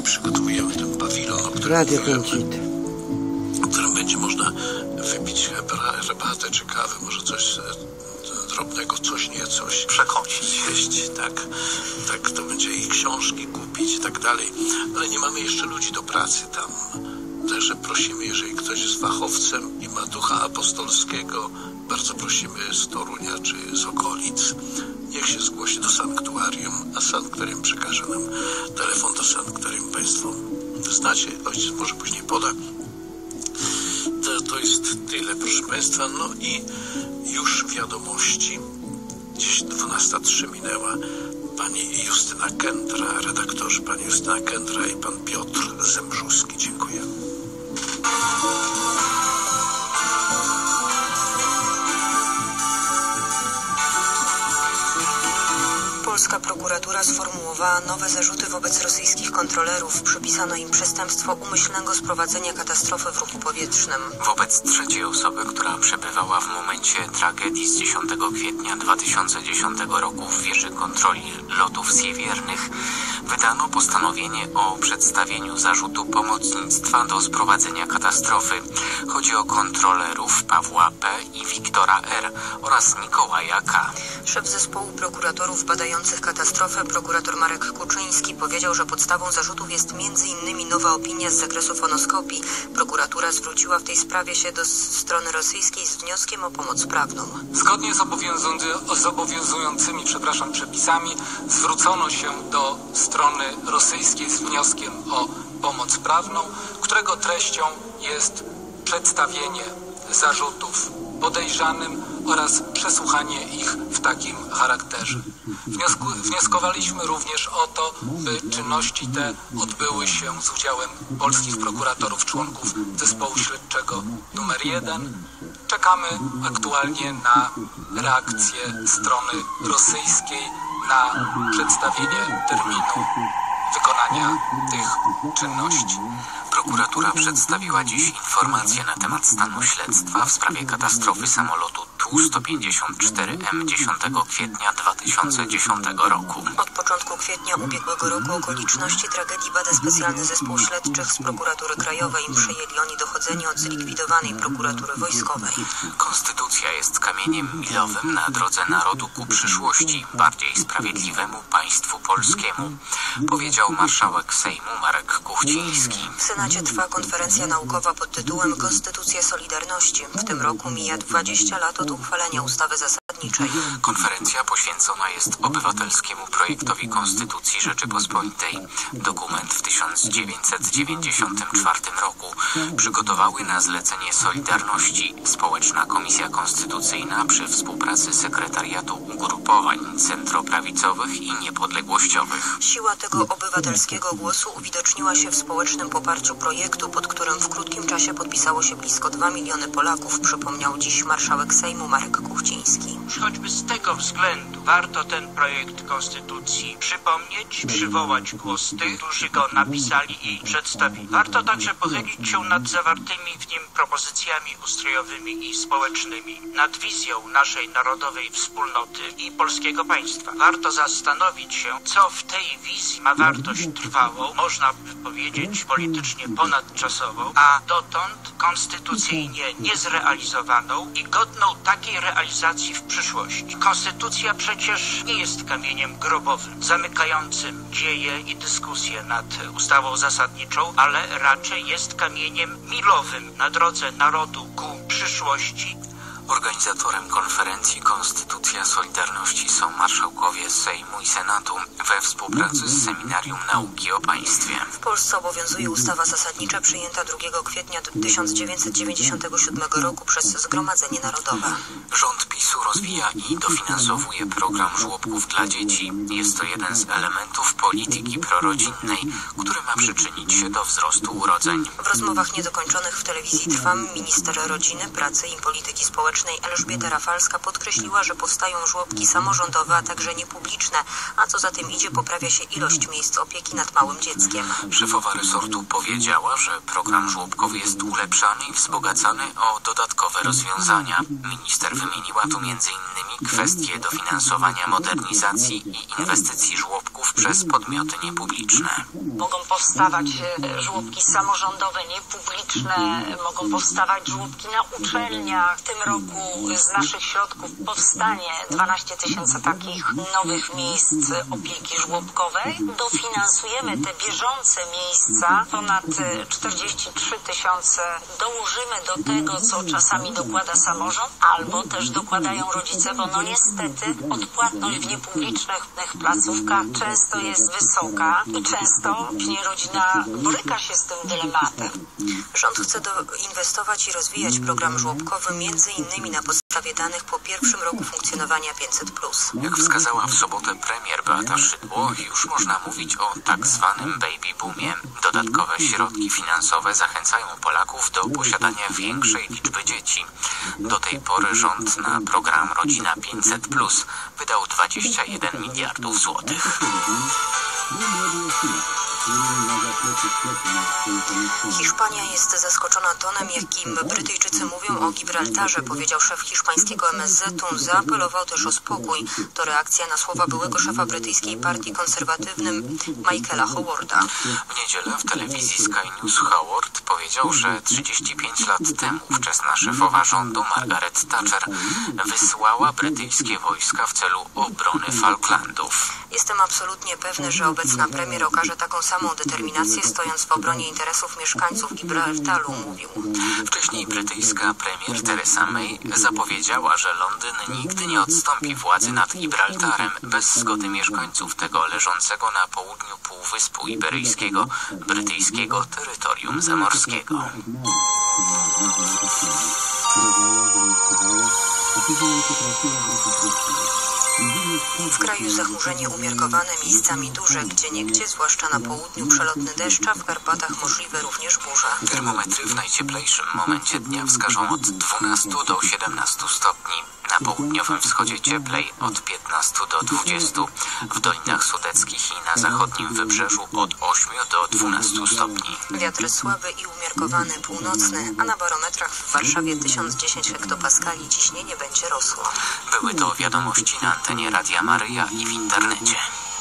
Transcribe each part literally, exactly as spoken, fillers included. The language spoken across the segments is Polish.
przygotowujemy ten pawilon, o którym Radio mówiłem, Kęcit. w którym będzie można wypić herbatę czy kawę, może coś drobnego, coś nie coś. Przekąsić. Zjeść, tak. Tak, to będzie i książki kupić i tak dalej. Ale nie mamy jeszcze ludzi do pracy tam. Także prosimy, jeżeli ktoś jest fachowcem i ma ducha apostolskiego, bardzo prosimy z Torunia czy z okolic, niech się zgłosi do sanktuarium, a sanktuarium przekaże nam telefon do sanktuarium. Państwo znacie, ojciec może później poda. To, to jest tyle, proszę Państwa. No i już wiadomości. Dziś dwunasta trzy minęła. Pani Justyna Kędra, redaktorzy pani Justyna Kędra i pan Piotr Zembrzuski. Dziękuję. Polska prokuratura sformułowała nowe zarzuty wobec rosyjskich kontrolerów. Przypisano im przestępstwo umyślnego sprowadzenia katastrofy w ruchu powietrznym. Wobec trzeciej osoby, która przebywała w momencie tragedii z dziesiątego kwietnia dwa tysiące dziesiątego roku w wieży kontroli lotów siewiernych, wydano postanowienie o przedstawieniu zarzutu pomocnictwa do sprowadzenia katastrofy. Chodzi o kontrolerów Pawła P. i Wiktora R. oraz Mikołaja K. Szef zespołu prokuratorów badających katastrofę, prokurator Marek Kuczyński, powiedział, że podstawą zarzutów jest między innymi nowa opinia z zakresu fonoskopii. Prokuratura zwróciła w tej sprawie się do strony rosyjskiej z wnioskiem o pomoc prawną. Zgodnie z, obowiązu- z obowiązującymi przepraszam, przepisami zwrócono się do strony rosyjskiej z wnioskiem o pomoc prawną, którego treścią jest przedstawienie zarzutów podejrzanym oraz przesłuchanie ich w takim charakterze. Wniosku, wnioskowaliśmy również o to, by czynności te odbyły się z udziałem polskich prokuratorów członków zespołu śledczego numer jeden. Czekamy aktualnie na reakcję strony rosyjskiej na przedstawienie terminu wykonania tych czynności. Prokuratura przedstawiła dziś informacje na temat stanu śledztwa w sprawie katastrofy samolotu T U sto pięćdziesiąt cztery M dziesiątego kwietnia dwa tysiące dziesiątego roku. Od początku kwietnia ubiegłego roku okoliczności tragedii bada specjalny zespół śledczych z Prokuratury Krajowej. Przyjęli oni dochodzenie od zlikwidowanej prokuratury wojskowej. Konstytucja jest kamieniem milowym na drodze narodu ku przyszłości, bardziej sprawiedliwemu państwu polskiemu, powiedział marszałek Sejmu Marek Kuchciński. W Senacie trwa konferencja naukowa pod tytułem Konstytucja Solidarności. W tym roku mija dwadzieścia lat od uchwalenia ustawy zasadniczej. Konferencja poświęcona jest obywatelskiemu projektowi Konstytucji Rzeczypospolitej. Dokument w tysiąc dziewięćset dziewięćdziesiątym czwartym roku przygotowały na zlecenie Solidarności Społeczna Komisja Konstytucyjna przy współpracy Sekretariatu Ugrupowań Centroprawicowych i Niepodległościowych. Siła tego obywatelskiego głosu uwidoczniła się w społecznym poparciu projektu, pod którym w krótkim czasie podpisało się blisko dwa miliony Polaków, przypomniał dziś marszałek Sejmu Marek Kuchciński. Choćby z tego względu warto ten projekt konstytucji przypomnieć, przywołać głos tych, którzy go napisali i przedstawili. Warto także pochylić się nad zawartymi w nim propozycjami ustrojowymi i społecznymi, nad wizją naszej narodowej wspólnoty i polskiego państwa. Warto zastanowić się, co w tej wizji ma wartość trwałą, można by powiedzieć politycznie ponadczasową, a dotąd konstytucyjnie niezrealizowaną i godną takiej realizacji w przyszłości. Konstytucja przecież nie jest kamieniem grobowym, zamykającym dzieje i dyskusje nad ustawą zasadniczą, ale raczej jest kamieniem milowym na drodze narodu ku przyszłości. Organizatorem konferencji Konstytucja Solidarności są marszałkowie Sejmu i Senatu we współpracy z Seminarium Nauki o Państwie. W Polsce obowiązuje ustawa zasadnicza przyjęta drugiego kwietnia tysiąc dziewięćset dziewięćdziesiątego siódmego roku przez Zgromadzenie Narodowe. Rząd PiSu rozwija i dofinansowuje program żłobków dla dzieci. Jest to jeden z elementów polityki prorodzinnej, który ma przyczynić się do wzrostu urodzeń. W rozmowach niedokończonych w telewizji Trwam minister rodziny, pracy i polityki społecznej publicznej Elżbieta Rafalska podkreśliła, że powstają żłobki samorządowe, a także niepubliczne, a co za tym idzie, poprawia się ilość miejsc opieki nad małym dzieckiem. Szefowa resortu powiedziała, że program żłobkowy jest ulepszany i wzbogacany o dodatkowe rozwiązania. Minister wymieniła tu między innymi kwestie dofinansowania modernizacji i inwestycji żłobków przez podmioty niepubliczne. Mogą powstawać żłobki samorządowe, niepubliczne, mogą powstawać żłobki na uczelniach. W tym roku z naszych środków powstanie dwanaście tysięcy takich nowych miejsc opieki żłobkowej. Dofinansujemy te bieżące miejsca, ponad czterdzieści trzy tysiące dołożymy do tego, co czasami dokłada samorząd, albo też dokładają rodzice, bo no niestety odpłatność w niepublicznych placówkach często jest wysoka i często rodzina boryka się z tym dylematem. Rząd chce inwestować i rozwijać program żłobkowy między innymi na podstawie danych po pierwszym roku funkcjonowania pięćset plus. Jak wskazała w sobotę premier Beata Szydło, już można mówić o tak zwanym baby boomie. Dodatkowe środki finansowe zachęcają Polaków do posiadania większej liczby dzieci. Do tej pory rząd na program Rodzina pięćset plus wydał dwadzieścia jeden miliardów złotych. Hiszpania jest zaskoczona tonem, jakim Brytyjczycy mówią o Gibraltarze, powiedział szef hiszpańskiego M S Z-u. Zaapelował też o spokój. To reakcja na słowa byłego szefa brytyjskiej partii konserwatywnym Michaela Howarda. W niedzielę w telewizji Sky News Howard powiedział, że trzydzieści pięć lat temu ówczesna szefowa rządu Margaret Thatcher wysłała brytyjskie wojska w celu obrony Falklandów. Jestem absolutnie pewny, że obecna premier okaże taką samą determinację, stojąc w obronie interesów mieszkańców Gibraltaru, mówił. Wcześniej brytyjska premier Theresa May zapowiedziała, że Londyn nigdy nie odstąpi władzy nad Gibraltarem bez zgody mieszkańców tego leżącego na południu Półwyspu Iberyjskiego, brytyjskiego terytorium zamorskiego. W kraju zachmurzenie umiarkowane, miejscami duże, gdzieniegdzie, zwłaszcza na południu przelotny deszcz, a w Karpatach możliwe również burze. Termometry w najcieplejszym momencie dnia wskażą od dwunastu do siedemnastu stopni. Na południowym wschodzie cieplej od piętnastu do dwudziestu, w Dolinach Sudeckich i na zachodnim wybrzeżu od ośmiu do dwunastu stopni. Wiatr słaby i umiarkowany, północny, a na barometrach w Warszawie tysiąc dziesięć hektopaskali ciśnienie będzie rosło. Były to wiadomości na antenie Radia Maryja i w internecie.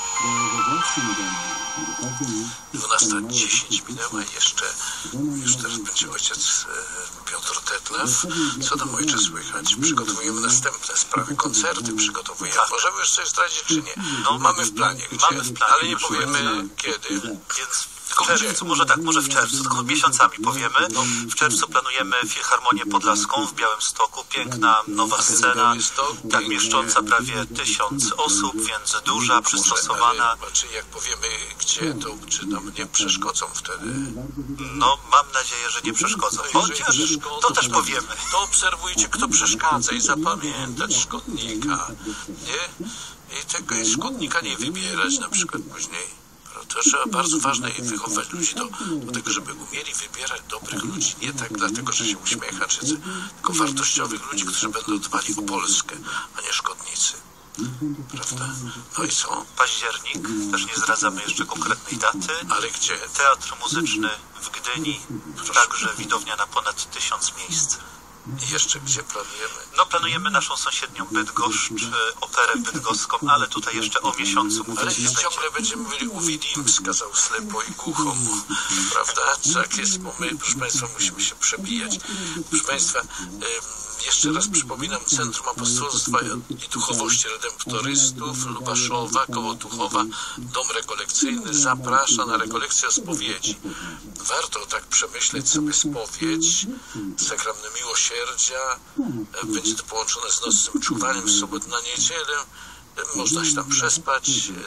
dwunasta dziesięć minęła jeszcze, już teraz będzie ojciec e, Piotr Detlew. Co tam, ojcze, słychać? Przygotowujemy następne sprawy, koncerty przygotowujemy. Tak. Możemy już coś zdradzić, czy nie? No, mamy w planie, gdzie? Mamy w planie, ale nie powiemy kiedy. Więc tylko w czerwcu, może tak, może w czerwcu, tylko miesiącami powiemy. W czerwcu planujemy Filharmonię Podlaską w Białymstoku. Piękna, nowa scena, tak mieszcząca prawie tysiąc osób, więc duża, przystosowana. Czy jak powiemy gdzie, to czy nam nie przeszkodzą wtedy? No, mam nadzieję, że nie przeszkodzą. Chociaż to też powiemy. To obserwujcie, kto przeszkadza i zapamiętać szkodnika, nie? I tego szkodnika nie wybierać na przykład później. To trzeba bardzo ważne i wychować ludzi do, do tego, żeby umieli wybierać dobrych ludzi. Nie tak dlatego, że się uśmiecha, czy co, tylko wartościowych ludzi, którzy będą dbali o Polskę, a nie szkodnicy. Prawda? No i co? Październik, też nie zdradzamy jeszcze konkretnej daty. Ale gdzie? Teatr Muzyczny w Gdyni, także widownia na ponad tysiąc miejsc. I jeszcze gdzie planujemy? No, planujemy naszą sąsiednią Bydgoszcz, operę bydgoską, ale tutaj jeszcze o miesiącu mówić ale nie będzie. ciągle będziemy mówili, uwidim, wskazał ślepo i głuchomu, prawda? Tak jest, bo my, proszę Państwa, musimy się przebijać. Proszę Państwa, jeszcze raz przypominam, Centrum Apostolstwa i Duchowości Redemptorystów, Lubaszowa, koło Tuchowa, Dom Rekolekcyjny zaprasza na rekolekcję spowiedzi. Warto tak przemyśleć sobie spowiedź, sakrament miłosierdzia, będzie to połączone z nocnym czuwaniem z soboty na niedzielę, można się tam przespać,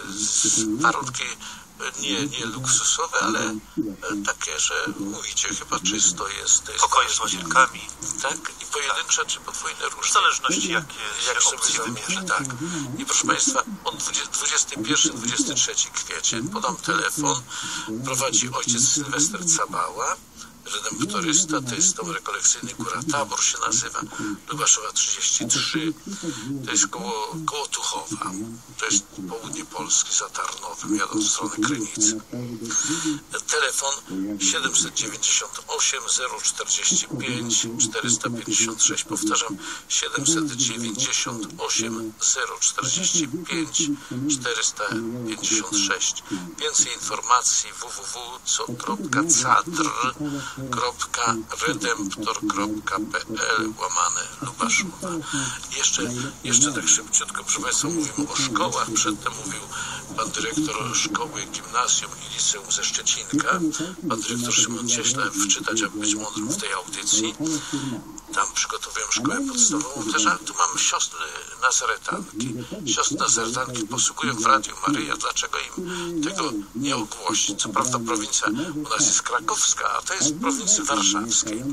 warunki nie, nie luksusowe, ale takie, że mówicie, chyba czysto jest. jest pokoje z łazienkami. Tak, i pojedyncze czy podwójne różne. W zależności jakie jak się sobie wybierze, tak. I proszę Państwa, od dwudziestego pierwszego do dwudziestego trzeciego kwietnia podam telefon, prowadzi ojciec Sylwester Cabała, redemptorysta, to jest dom rekolekcyjny Góra Tabor się nazywa, Lubaszowa trzydzieści trzy, to jest koło, koło Tuchowa, to jest południe Polski, za Tarnowem, jadą w stronę Krynicy. Telefon siedemset dziewięćdziesiąt osiem zero czterdzieści pięć czterysta pięćdziesiąt sześć, powtarzam, siedemset dziewięćdziesiąt osiem zero czterdzieści pięć czterysta pięćdziesiąt sześć. Więcej informacji w w w kropka cadr kropka redemptor kropka p l łamane Lubaszowa. Jeszcze, jeszcze tak szybciutko, proszę Państwa, mówimy o szkołach. Przedtem mówił pan dyrektor szkoły, gimnazjum i liceum ze Szczecinka, pan dyrektor Szymon Cieśla, wczytać, aby być mądrym w tej audycji. Tam przygotowują szkołę podstawową też, ale tu mamy siostry nazaretanki. Siostry nazaretanki posługują w Radiu Maryja. Dlaczego im tego nie ogłosić? Co prawda prowincja u nas jest krakowska, a to jest w prowincji warszawskiej.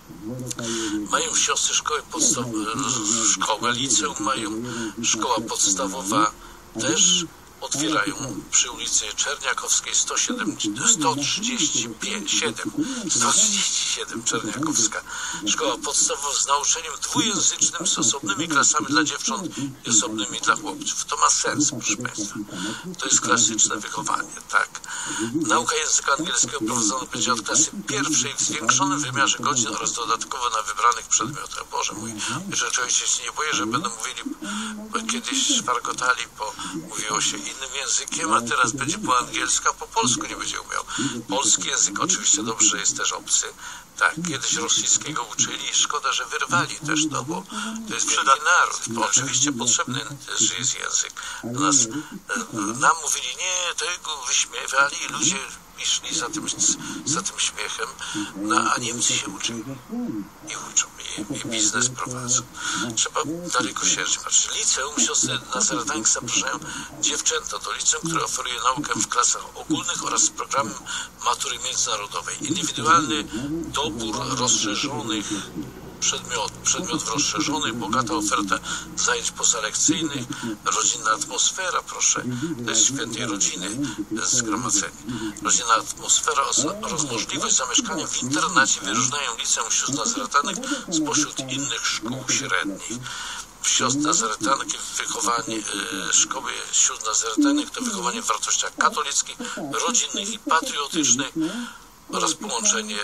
Mają siostry szkoły podstawowe, szkołę, liceum mają, szkoła podstawowa też otwierają przy ulicy Czerniakowskiej sto trzydzieści siedem, sto trzydzieści siedem Czerniakowska. Szkoła podstawowa z nauczeniem dwujęzycznym, z osobnymi klasami dla dziewcząt i osobnymi dla chłopców. To ma sens, proszę Państwa. To jest klasyczne wychowanie, tak. Nauka języka angielskiego prowadzona będzie od klasy pierwszej w zwiększonym wymiarze godzin oraz dodatkowo na wybranych przedmiotach. Boże mój, rzeczywiście się nie boję, że będą mówili, bo kiedyś szpargotali, bo mówiło się innym językiem, a teraz będzie po angielsku, a po polsku nie będzie umiał. Polski język oczywiście dobrze jest też obcy. Tak, kiedyś rosyjskiego uczyli i szkoda, że wyrwali też to, bo to jest wielki naród, bo oczywiście potrzebny też jest język. Nas, nam mówili, nie, tego wyśmiewali i ludzie szli za tym, za tym śmiechem, no, a Niemcy się uczą i uczą i, i biznes prowadzą. Trzeba dalekosiężnie patrzeć. Liceum siostry nazaretanki zapraszają dziewczęta do liceum, które oferuje naukę w klasach ogólnych oraz z programem matury międzynarodowej. Indywidualny dobór rozszerzonych Przedmiot, przedmiot rozszerzony, bogata oferta zajęć pozalekcyjnych, rodzinna atmosfera, proszę, to jest świętej rodziny zgromadzenie. Rodzinna atmosfera oraz możliwość zamieszkania w internacie wyróżniają liceum sióstr nazaretanek spośród innych szkół średnich. Siostr nazaretanki, wychowanie e, szkoły sióstr nazaretanek to wychowanie w wartościach katolickich, rodzinnych i patriotycznych oraz połączenie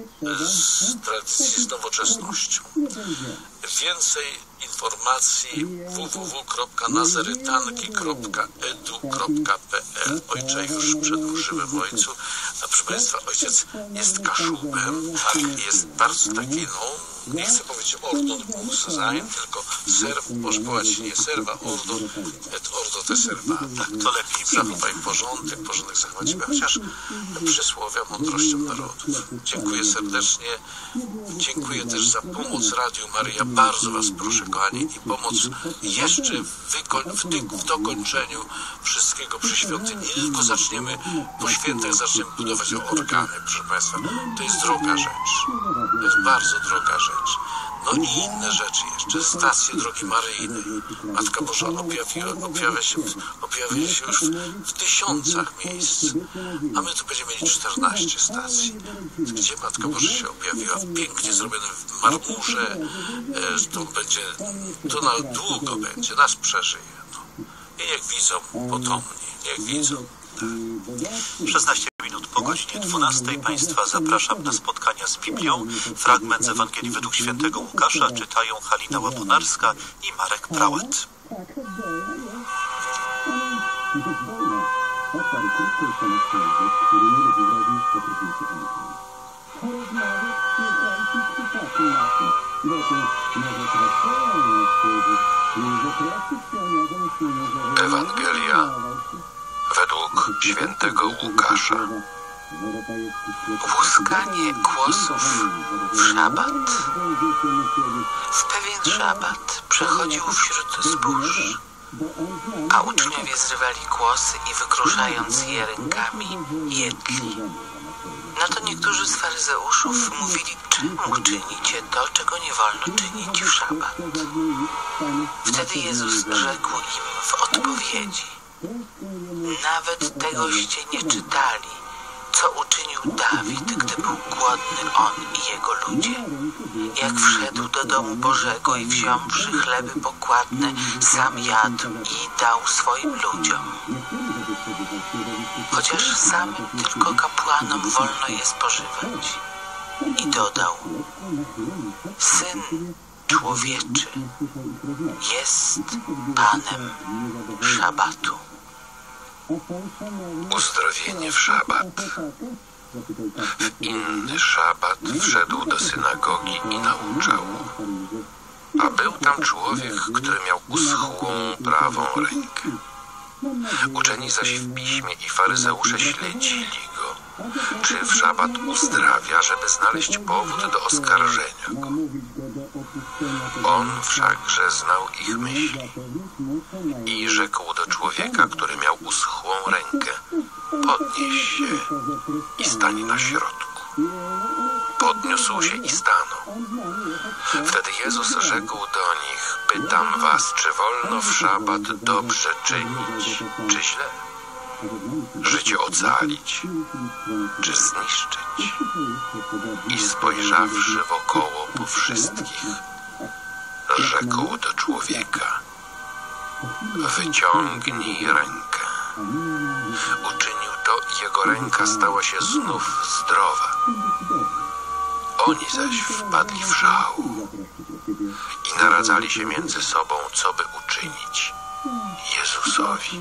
z tradycji z nowoczesnością. Więcej informacji w w w kropka nazaretanki kropka edu kropka p l. Ojcze, już przedłużyłem ojcu, a proszę Państwa, ojciec jest Kaszubem, tak, jest bardzo taki, no, nie chcę powiedzieć ordon bus sein, tylko serw, może powiedzieć nie serwa, ordon, et ordo te serva. Tak, to lepiej zachowaj porządek, porządek zachować, chociaż przysłowia mądrością narodów. Dziękuję serdecznie, dziękuję też za pomoc Radiu Maryja, bardzo Was proszę, kochani, i pomoc jeszcze w, w, w dokończeniu wszystkiego przy świątyni. Nie tylko zaczniemy po świętach, zaczniemy budować organy, proszę Państwa. To jest droga rzecz. To jest bardzo droga rzecz. No i inne rzeczy jeszcze. Stacje drogi maryjnej. Matka Boża objawiła, objawia się, objawia się już w, w tysiącach miejsc. A my tu będziemy mieli czternaście stacji, gdzie Matka Boża się objawiła. Pięknie zrobione w marmurze. To będzie, to na długo będzie. Nas przeżyje. No. I niech widzą potomni. Niech widzą. szesnaście minut po godzinie dwunastej Państwa zapraszam na spotkania z Biblią. Fragment z Ewangelii według świętego Łukasza czytają Halina Łaponarska i Marek Prałat. Ewangelia według świętego Łukasza. Łuskanie kłosów w szabat. W pewien szabat przechodził wśród zbóż, a uczniowie zrywali kłosy i wykruszając je rękami jedli. Na to niektórzy z faryzeuszów mówili, czemu czynicie to, czego nie wolno czynić w szabat? Wtedy Jezus rzekł im w odpowiedzi, nawet tegoście nie czytali, co uczynił Dawid, gdy był głodny, on i jego ludzie. Jak wszedł do domu Bożego i wziąwszy chleby pokładne, sam jadł i dał swoim ludziom. Chociaż sam tylko kapłanom wolno je spożywać. I dodał: Syn Człowieczy jest Panem szabatu. Uzdrowienie w szabat. W inny szabat wszedł do synagogi i nauczał. A był tam człowiek, który miał uschłą prawą rękę. Uczeni zaś w piśmie i faryzeusze śledzili go, czy w szabat uzdrawia, żeby znaleźć powód do oskarżenia go. On wszakże znał ich myśli i rzekł do człowieka, który miał uschłą rękę: podnieś się i stań na środku. Podniósł się i stanął. Wtedy Jezus rzekł do nich: pytam was, czy wolno w szabat dobrze czynić, czy źle? Życie ocalić, czy zniszczyć? I spojrzawszy wokoło po wszystkich, rzekł do człowieka: wyciągnij rękę. Uczynił to i jego ręka stała się znów zdrowa. Oni zaś wpadli w szał i naradzali się między sobą, co by uczynić Jezusowi.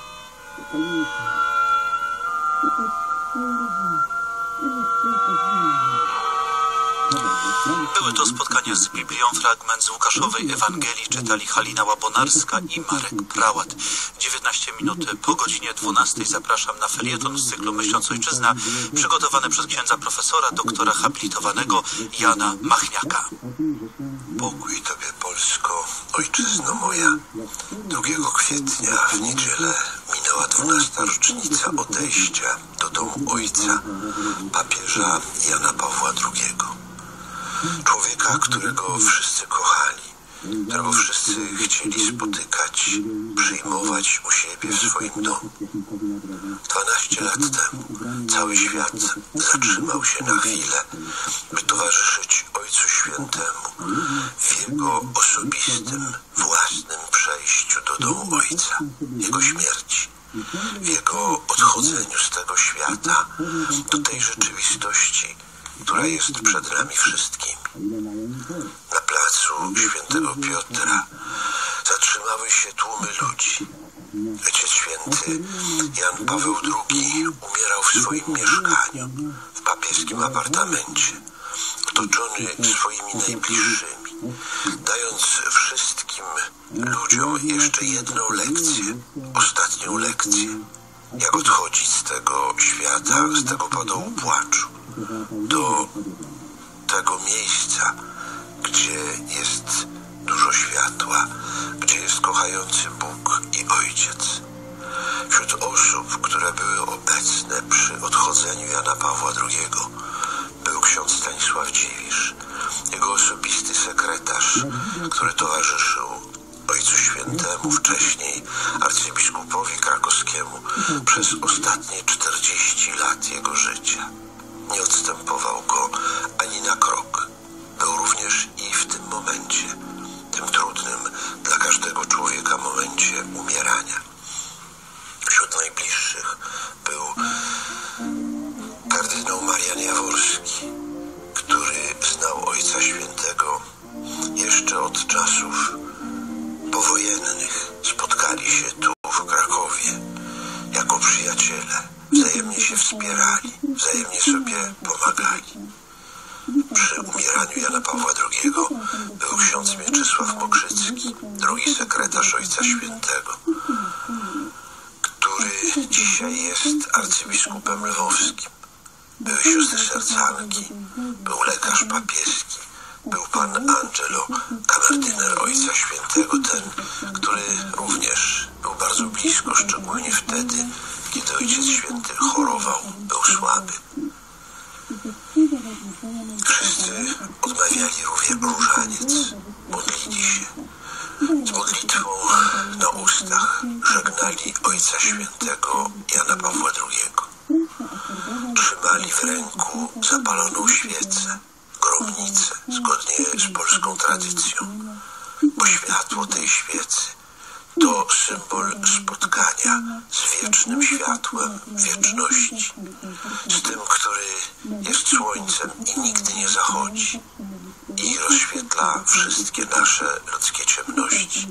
Były to spotkania z Biblią. Fragment z Łukaszowej Ewangelii czytali Halina Łabonarska i Marek Prałat. dziewiętnaście minut po godzinie dwunastej zapraszam na felieton z cyklu Myśląc Ojczyzna, przygotowany przez księdza profesora, doktora habilitowanego Jana Machniaka. Pokój Tobie, Polsko, ojczyzno moja. drugiego kwietnia w niedzielę minęła dwunasta rocznica odejścia do domu Ojca papieża Jana Pawła drugiego. Człowieka, którego wszyscy kochali, którego wszyscy chcieli spotykać, przyjmować u siebie w swoim domu. Dwanaście lat temu cały świat zatrzymał się na chwilę, by towarzyszyć Ojcu Świętemu w Jego osobistym, własnym przejściu do domu Ojca, Jego śmierci, w Jego odchodzeniu z tego świata do tej rzeczywistości, która jest przed nami wszystkimi. Na placu Świętego Piotra zatrzymały się tłumy ludzi. Ojciec Święty Jan Paweł drugi umierał w swoim mieszkaniu, w papieskim apartamencie, otoczony swoimi najbliższymi, dając wszystkim ludziom jeszcze jedną lekcję, ostatnią lekcję, jak odchodzić z tego świata, z tego podołu płaczu, do tego miejsca, gdzie jest dużo światła, gdzie jest kochający Bóg i Ojciec. Wśród osób, które były obecne przy odchodzeniu Jana Pawła drugiego, był ksiądz Stanisław Dziwisz, jego osobisty sekretarz, który towarzyszył Ojcu Świętemu, wcześniej arcybiskupowi krakowskiemu, przez ostatnie czterdzieści lat jego życia. Nie odstępował go ani na krok. Był również i w tym momencie, tym trudnym dla każdego człowieka momencie umierania. Wśród najbliższych był kardynał Marian Jaworski, który znał Ojca Świętego jeszcze od czasów powojennych. Spotkali się tu w Krakowie jako przyjaciele. Wzajemnie się wspierali, wzajemnie sobie pomagali. Przy umieraniu Jana Pawła drugiego był ksiądz Mieczysław Mokrzycki, drugi sekretarz Ojca Świętego, który dzisiaj jest arcybiskupem lwowskim. Były siostry sercanki, był lekarz papieski, był pan Angelo, kamerdyner Ojca Świętego, ten, który również był bardzo blisko, szczególnie wtedy, kiedy Ojciec Święty chorował, był słaby. Wszyscy odmawiali różaniec, modlili się. Z modlitwą na ustach żegnali Ojca Świętego Jana Pawła drugiego. Trzy ręku zapaloną świecę, gromnicę, zgodnie z polską tradycją, bo światło tej świecy to symbol spotkania z wiecznym światłem wieczności, z tym, który jest słońcem i nigdy nie zachodzi i rozświetla wszystkie nasze ludzkie ciemności.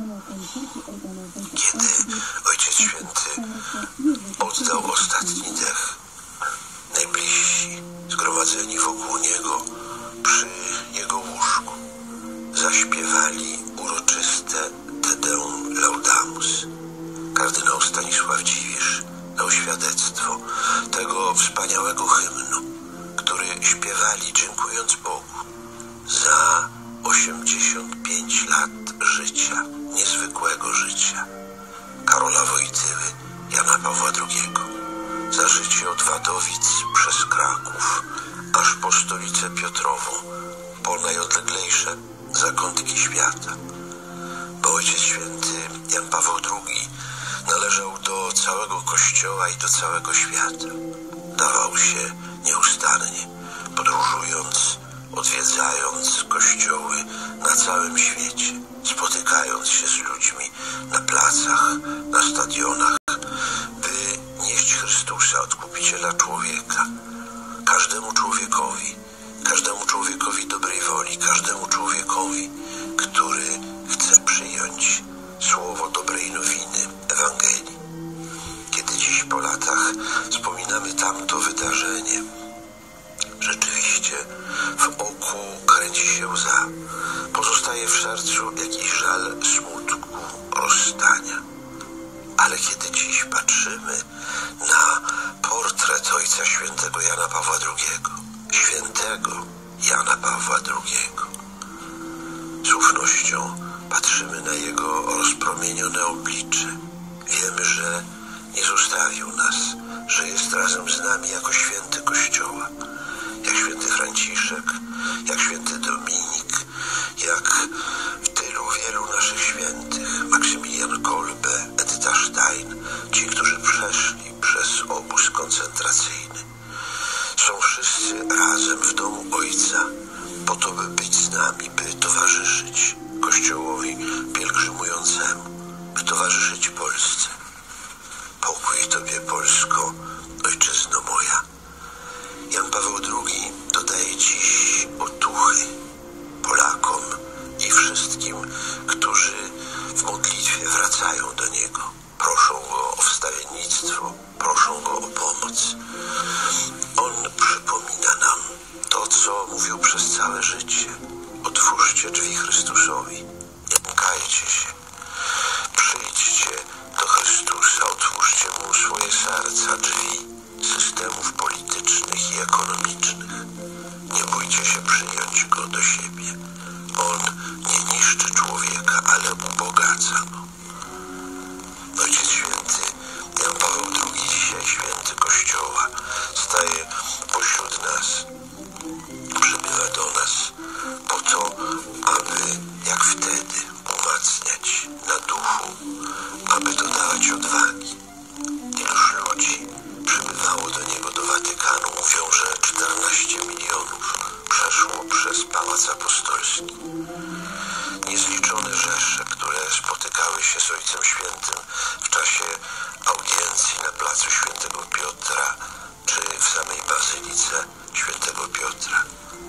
Kiedy Ojciec Święty oddał ostatni dech, najbliżsi zgromadzeni wokół Niego przy Jego łóżku zaśpiewali uroczyste Te Deum Laudamus. Kardynał Stanisław Dziwisz dał świadectwo tego wspaniałego hymnu, który śpiewali dziękując Bogu za osiemdziesiąt pięć lat życia, niezwykłego życia Karola Wojtyły, Jana Pawła drugiego, za życie od Wadowic przez Kraków aż po stolicę Piotrową, po najodleglejsze zakątki świata. Bo Ojciec Święty Jan Paweł drugi należał do całego Kościoła i do całego świata. Dawał się nieustannie, podróżując, odwiedzając kościoły na całym świecie, spotykając się z ludźmi na placach, na stadionach, by nieść Chrystusa, Odkupiciela człowieka, każdemu człowiekowi, każdemu człowiekowi dobrej woli, każdemu człowiekowi, który chce przyjąć słowo dobrej nowiny, Ewangelii. Kiedy dziś po latach wspominamy tamto wydarzenie, rzeczywiście w oku kręci się łza, pozostaje w sercu jakiś żal smutku, rozstania. Ale kiedy dziś patrzymy na portret Ojca Świętego Jana Pawła drugiego, świętego Jana Pawła drugiego, z ufnością patrzymy na jego rozpromienione oblicze. Wiemy, że nie zostawił nas, że jest razem z nami jako święty Kościoła, jak święty Franciszek, jak święty Dominik, jak w tylu wielu naszych świętych, Maksymilian Kolbe, Edyta Stein, ci, którzy przeszli przez obóz koncentracyjny. Są wszyscy razem w domu Ojca, po to, by być z nami, by towarzyszyć Kościołowi pielgrzymującemu, by towarzyszyć Polsce. Pokój Tobie, Polsko, Ojczyzno moja. Jan Paweł drugi dodaje dziś otuchy Polakom i wszystkim, którzy w modlitwie wracają do Niego. Proszą Go o wstawiennictwo, proszą Go o pomoc. On przypomina nam to, co mówił przez całe życie. Otwórzcie drzwi Chrystusowi, nie lękajcie się. Przyjdźcie do Chrystusa, otwórzcie Mu swoje serca, drzwi systemów politycznych i ekonomicznych. Nie bójcie się przyjąć Go do siebie. On nie niszczy człowieka, ale ubogaca go. Ojciec Święty Jan Paweł drugi, dzisiaj święty Kościoła, staje pośród nas, przybywa do nas po to, aby jak wtedy umacniać na duchu, aby dodawać odwagi. Iluż ludzi przybywało do Niego do Watykanu. Mówią, że czternaście milionów przeszło przez Pałac Apostolski. Niezliczone rzesze, które spotykały się z Ojcem Świętym w czasie audiencji na placu Świętego Piotra, czy w samej Bazylice Świętego Piotra.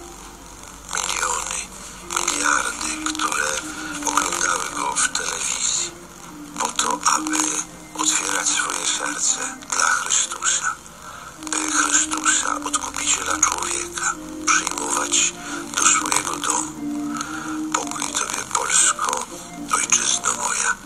Miliony, miliardy, które oglądały Go w telewizji, po to, aby otwierać swoje serce dla Chrystusa, by Chrystusa, Odkupiciela człowieka, przyjmować do swojego domu. Pokój Tobie, Polsko, Ojczyzno moja.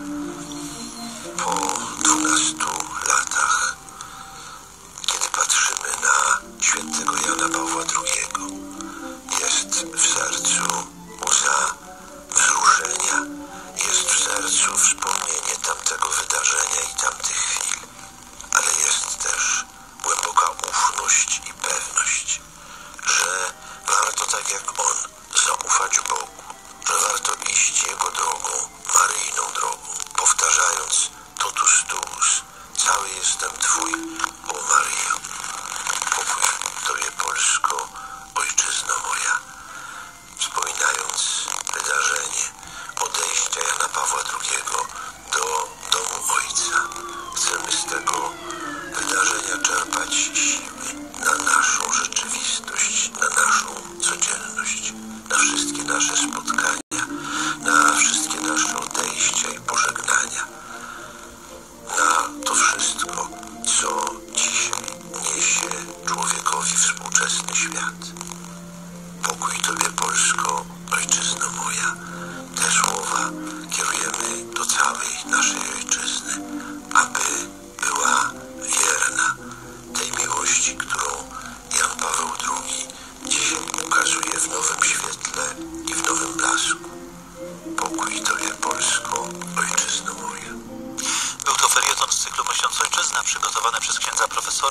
Po dwunastu latach, kiedy patrzymy na świętego Jana Pawła drugiego, jest w sercu łza wzruszenia, jest w sercu wspomnienie tamtego wydarzenia i tamtych chwil, ale jest też głęboka ufność i pewność, że warto tak jak On zaufać Bogu, że warto iść Jego drogą, Maryjną drogą, powtarzając totus tuus, cały jestem Twój, o Maryjo. Pokój Tobie,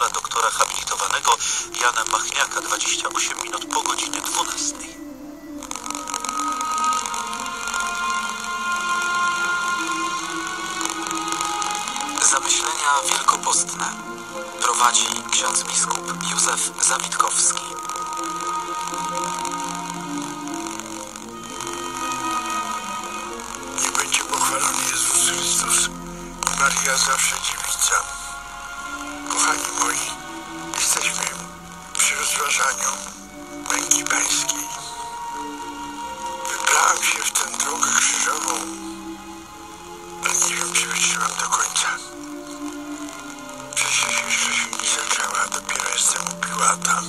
profesora doktora habilitowanego Jana Machniaka, dwadzieścia osiem minut po godzinie dwunastej. Zamyślenia wielkopostne prowadzi ksiądz biskup Józef Zawitkowski. Niech będzie pochwalony Jezus Chrystus i Maria zawsze dziewica. Kochani moi, jesteśmy przy rozważaniu męki pańskiej. Wybrałem się w tę drogę krzyżową, ale nie wiem, czy wytrzymam do końca. Przecież jeszcze się nie zaczęła, dopiero jestem u Piłata.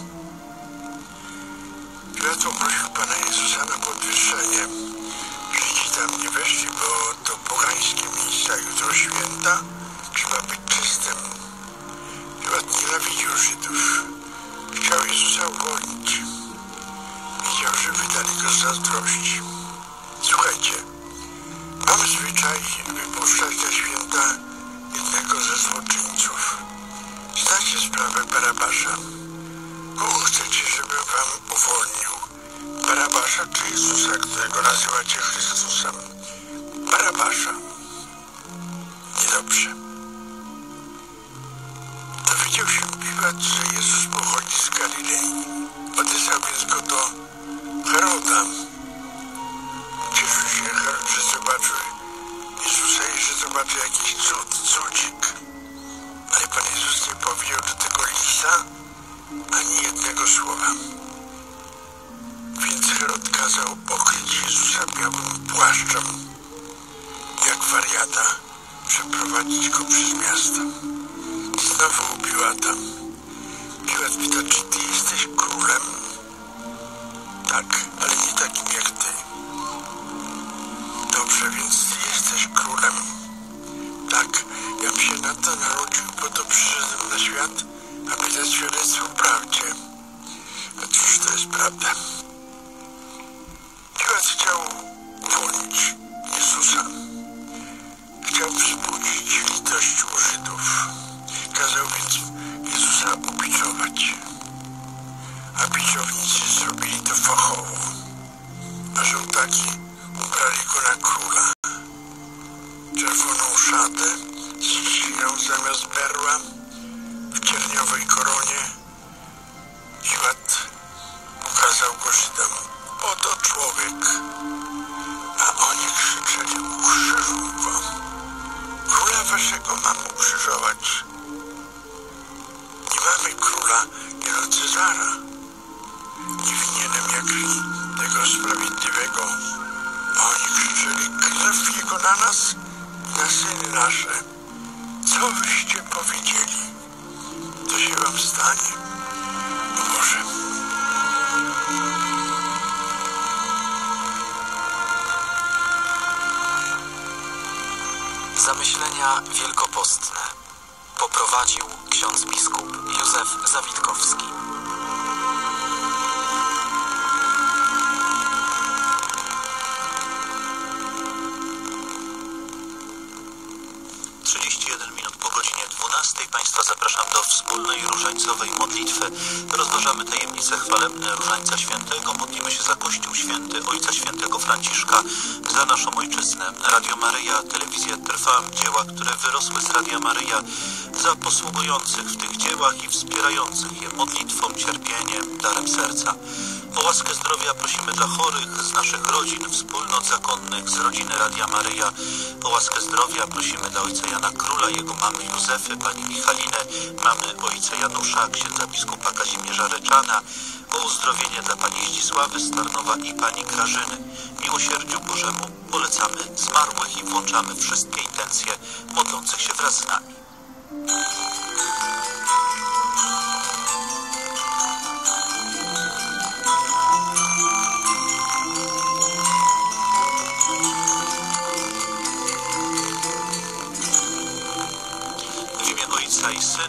Piłat poprosił Pana Jezusa na podwyższenie. Żydzi tam nie weszli, bo to pogańskie miejsca, jutro święta, trzeba być czystym. Piłat nienawidził Żydów. Chciał Jezusa uwolnić. Wiedział, że wydali go z zazdrości. Słuchajcie, mam zwyczaj wypuszczać na święta jednego ze złoczyńców. Znacie sprawę Barabasza. Kogo chcecie, żebym wam uwolnił? Barabasza czy Jezusa, którego nazywacie Chrystusem? Barabasza. Niedobrze. Dowiedział się Piłat, że Jezus pochodzi z Galilei. Odesłał więc go do Heroda. Cieszył się Herod, że zobaczył Jezusa i że zobaczy jakiś cud, cudzik. Ale Pan Jezus nie powiedział do tego lisa ani jednego słowa. Więc Herod kazał okryć Jezusa białym płaszczem, jak wariata, przeprowadzić go przez miasto. I znowu u Piłata. Piłat pyta, czy ty jesteś królem? Tak, ale nie takim jak ty. Dobrze, więc ty jesteś królem. Tak, ja się na to narodził, po to przyszedłem na świat, aby dać świadectwo prawdzie. A cóż to jest prawda? Piłat chciał uwolnić Jezusa. Chciał wzbudzić litość u Żydów. Kazał więc Jezusa ubiczować. A biczownicy zrobili to fachowo. A żołtaki ubrali go na króla. Czerwoną szatę z trzciną zamiast berła, w cierniowej koronie. Piłat pokazał go Żydom. Oto człowiek. A oni krzyczeli, ukrzyżuj go. Króla waszego mamy ukrzyżować. Nie mamy króla, jeno Cezara. Nie winienem jak krwi tego sprawiedliwego. A oni krzyczeli, krew jego na nas i na syny nasze. Co wyście powiedzieli? To się wam stanie? No Boże. Zamyślenia wielkopostne poprowadził ksiądz biskup Józef Zawitkowski. trzydzieści jeden minut po godzinie dwunastej. Państwa zapraszam do wspólnej różańcowej modlitwy. Rozważamy tajemnice chwalebne Różańca Świętego. Modlimy się za Kościół Święty Ojca Świętego Franciszka, za naszą Ojczyznę. Radio Maryja, Telewizja Trwam, dzieła, które wyrosły z Radia Maryja, za posługujących w tych dziełach i wspierających je modlitwą, cierpieniem, darem serca. O łaskę zdrowia prosimy dla chorych, z naszych rodzin, wspólnot zakonnych, z rodziny Radia Maryja. O łaskę zdrowia prosimy dla ojca Jana Króla, jego mamy Józefy, pani Michaliny, mamy ojca Janusza, księdza biskupa Kazimierza Reczana. O uzdrowienie dla pani Zdzisławy z Tarnowa i pani Grażyny. Miłosierdziu Bożemu polecamy zmarłych i włączamy wszystkie intencje modlących się wraz z nami. I Syna, i Ducha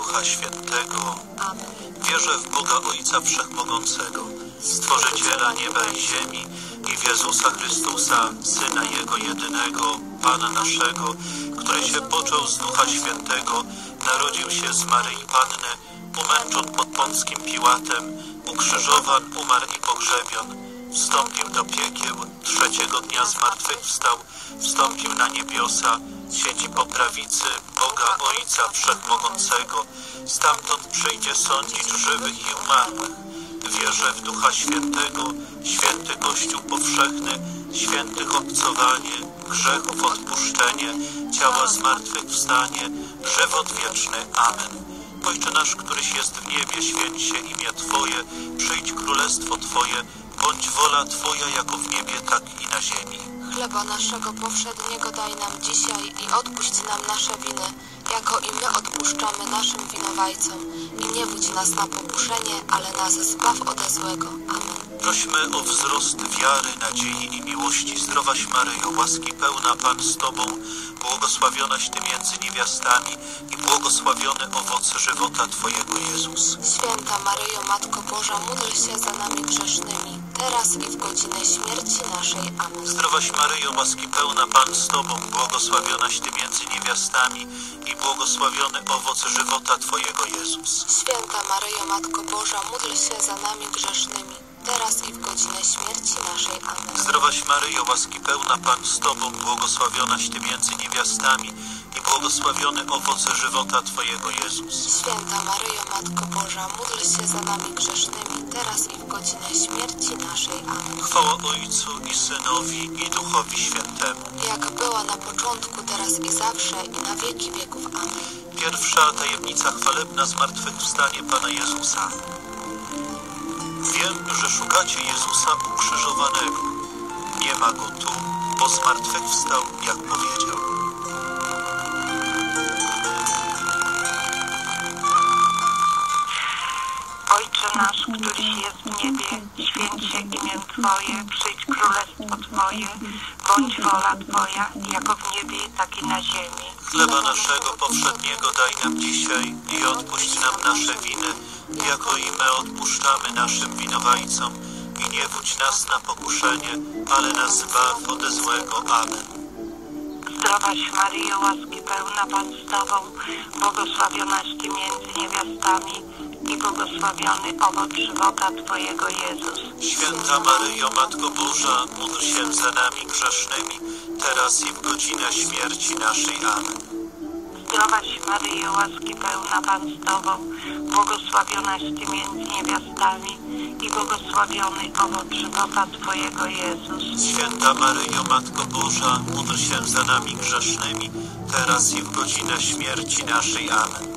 Ducha Świętego. Amen. Wierzę w Boga Ojca Wszechmogącego, Stworzyciela nieba i ziemi i w Jezusa Chrystusa, Syna Jego jedynego, Pana naszego, który się począł z Ducha Świętego, narodził się z Maryi Panny, umęczon pod Pąckim Piłatem, ukrzyżowan, umarł i pogrzebion, wstąpił do piekieł, trzeciego dnia zmartwychwstał, wstąpił na niebiosa, siedzi po prawicy Boga Ojca Wszechmogącego, stamtąd przyjdzie sądzić żywych i umarłych. Wierzę w Ducha Świętego, święty Kościół powszechny, świętych obcowanie, grzechów odpuszczenie, ciała zmartwychwstanie, żywot wieczny. Amen. Ojcze nasz, któryś jest w niebie, święć się imię Twoje, przyjdź królestwo Twoje, bądź wola Twoja jako w niebie, tak i na ziemi. Chleba naszego powszedniego daj nam dzisiaj i odpuść nam nasze winy, jako i my odpuszczamy naszym winowajcom. I nie wódź nas na pokuszenie, ale nas zbaw ode złego. Amen. Prośmy o wzrost wiary, nadziei i miłości. Zdrowaś Maryjo, łaski pełna, Pan z Tobą, błogosławionaś Ty między niewiastami i błogosławiony owoc żywota Twojego, Jezus. Święta Maryjo, Matko Boża, módl się za nami grzesznymi, teraz i w godzinę śmierci naszej. Amen. Zdrowaś Maryjo, łaski pełna, Pan z Tobą, błogosławionaś Ty między niewiastami i błogosławiony owoc żywota Twojego, Jezus. Święta Maryjo, Matko Boża, módl się za nami grzesznymi, teraz i w godzinę śmierci naszej. Amen. Zdrowaś Maryjo, łaski pełna, Pan z Tobą, błogosławionaś Ty między niewiastami i błogosławiony owoc żywota Twojego, Jezus. Święta Maryjo, Matko Boża, módl się za nami grzesznymi, teraz i w godzinę śmierci naszej. Amen. Chwała Ojcu i Synowi i Duchowi Świętemu. Jak była na początku, teraz i zawsze, i na wieki wieków. Amen. Pierwsza tajemnica chwalebna, zmartwychwstanie Pana Jezusa. Wiem, że szukacie Jezusa ukrzyżowanego. Nie ma Go tu, bo zmartwychwstał, jak powiedział. Ojcze nasz, któryś jest w niebie, święć się imię Twoje, przyjdź królestwo Twoje, bądź wola Twoja, jako w niebie, tak i na ziemi. Chleba naszego powszedniego daj nam dzisiaj i odpuść nam nasze winy, jako i my odpuszczamy naszym winowajcom. I nie wódź nas na pokuszenie, ale nas zbaw ode złego. Amen. Zdrowaś Maryjo, łaski pełna, Pan z Tobą, błogosławionaś Ty między niewiastami i błogosławiony owoc żywota Twojego, Jezus. Święta Maryjo, Matko Boża, módl się za nami grzesznymi, teraz i w godzinę śmierci naszej. Amen. Zdrowaś Maryjo, łaski pełna, Pan z Tobą, błogosławionaś Ty między niewiastami i błogosławiony owoc żywota Twojego, Jezus. Święta Maryjo, Matko Boża, módl się za nami grzesznymi, teraz i w godzinę śmierci naszej. Amen.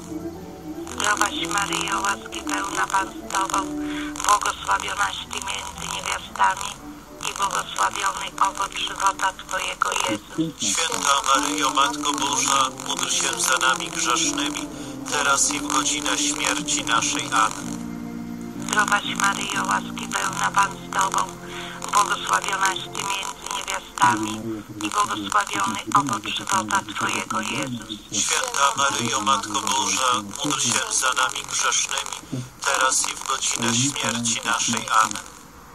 Zdrowaś Maryjo, łaski pełna, Pan z Tobą, błogosławionaś Ty między niewiastami i błogosławiony owoc żywota Twojego, Jezus. Święta Maryjo, Matko Boża, módl się za nami grzesznymi, teraz i w godzinę śmierci naszej. Amen. Zdrowaś Maryjo, łaski pełna, Pan z Tobą, błogosławionaś Ty między niewiastami i błogosławiony owoc żywota Twojego, Jezus. Święta Maryjo, Matko Boża, módl się za nami grzesznymi, teraz i w godzinę śmierci naszej. Amen.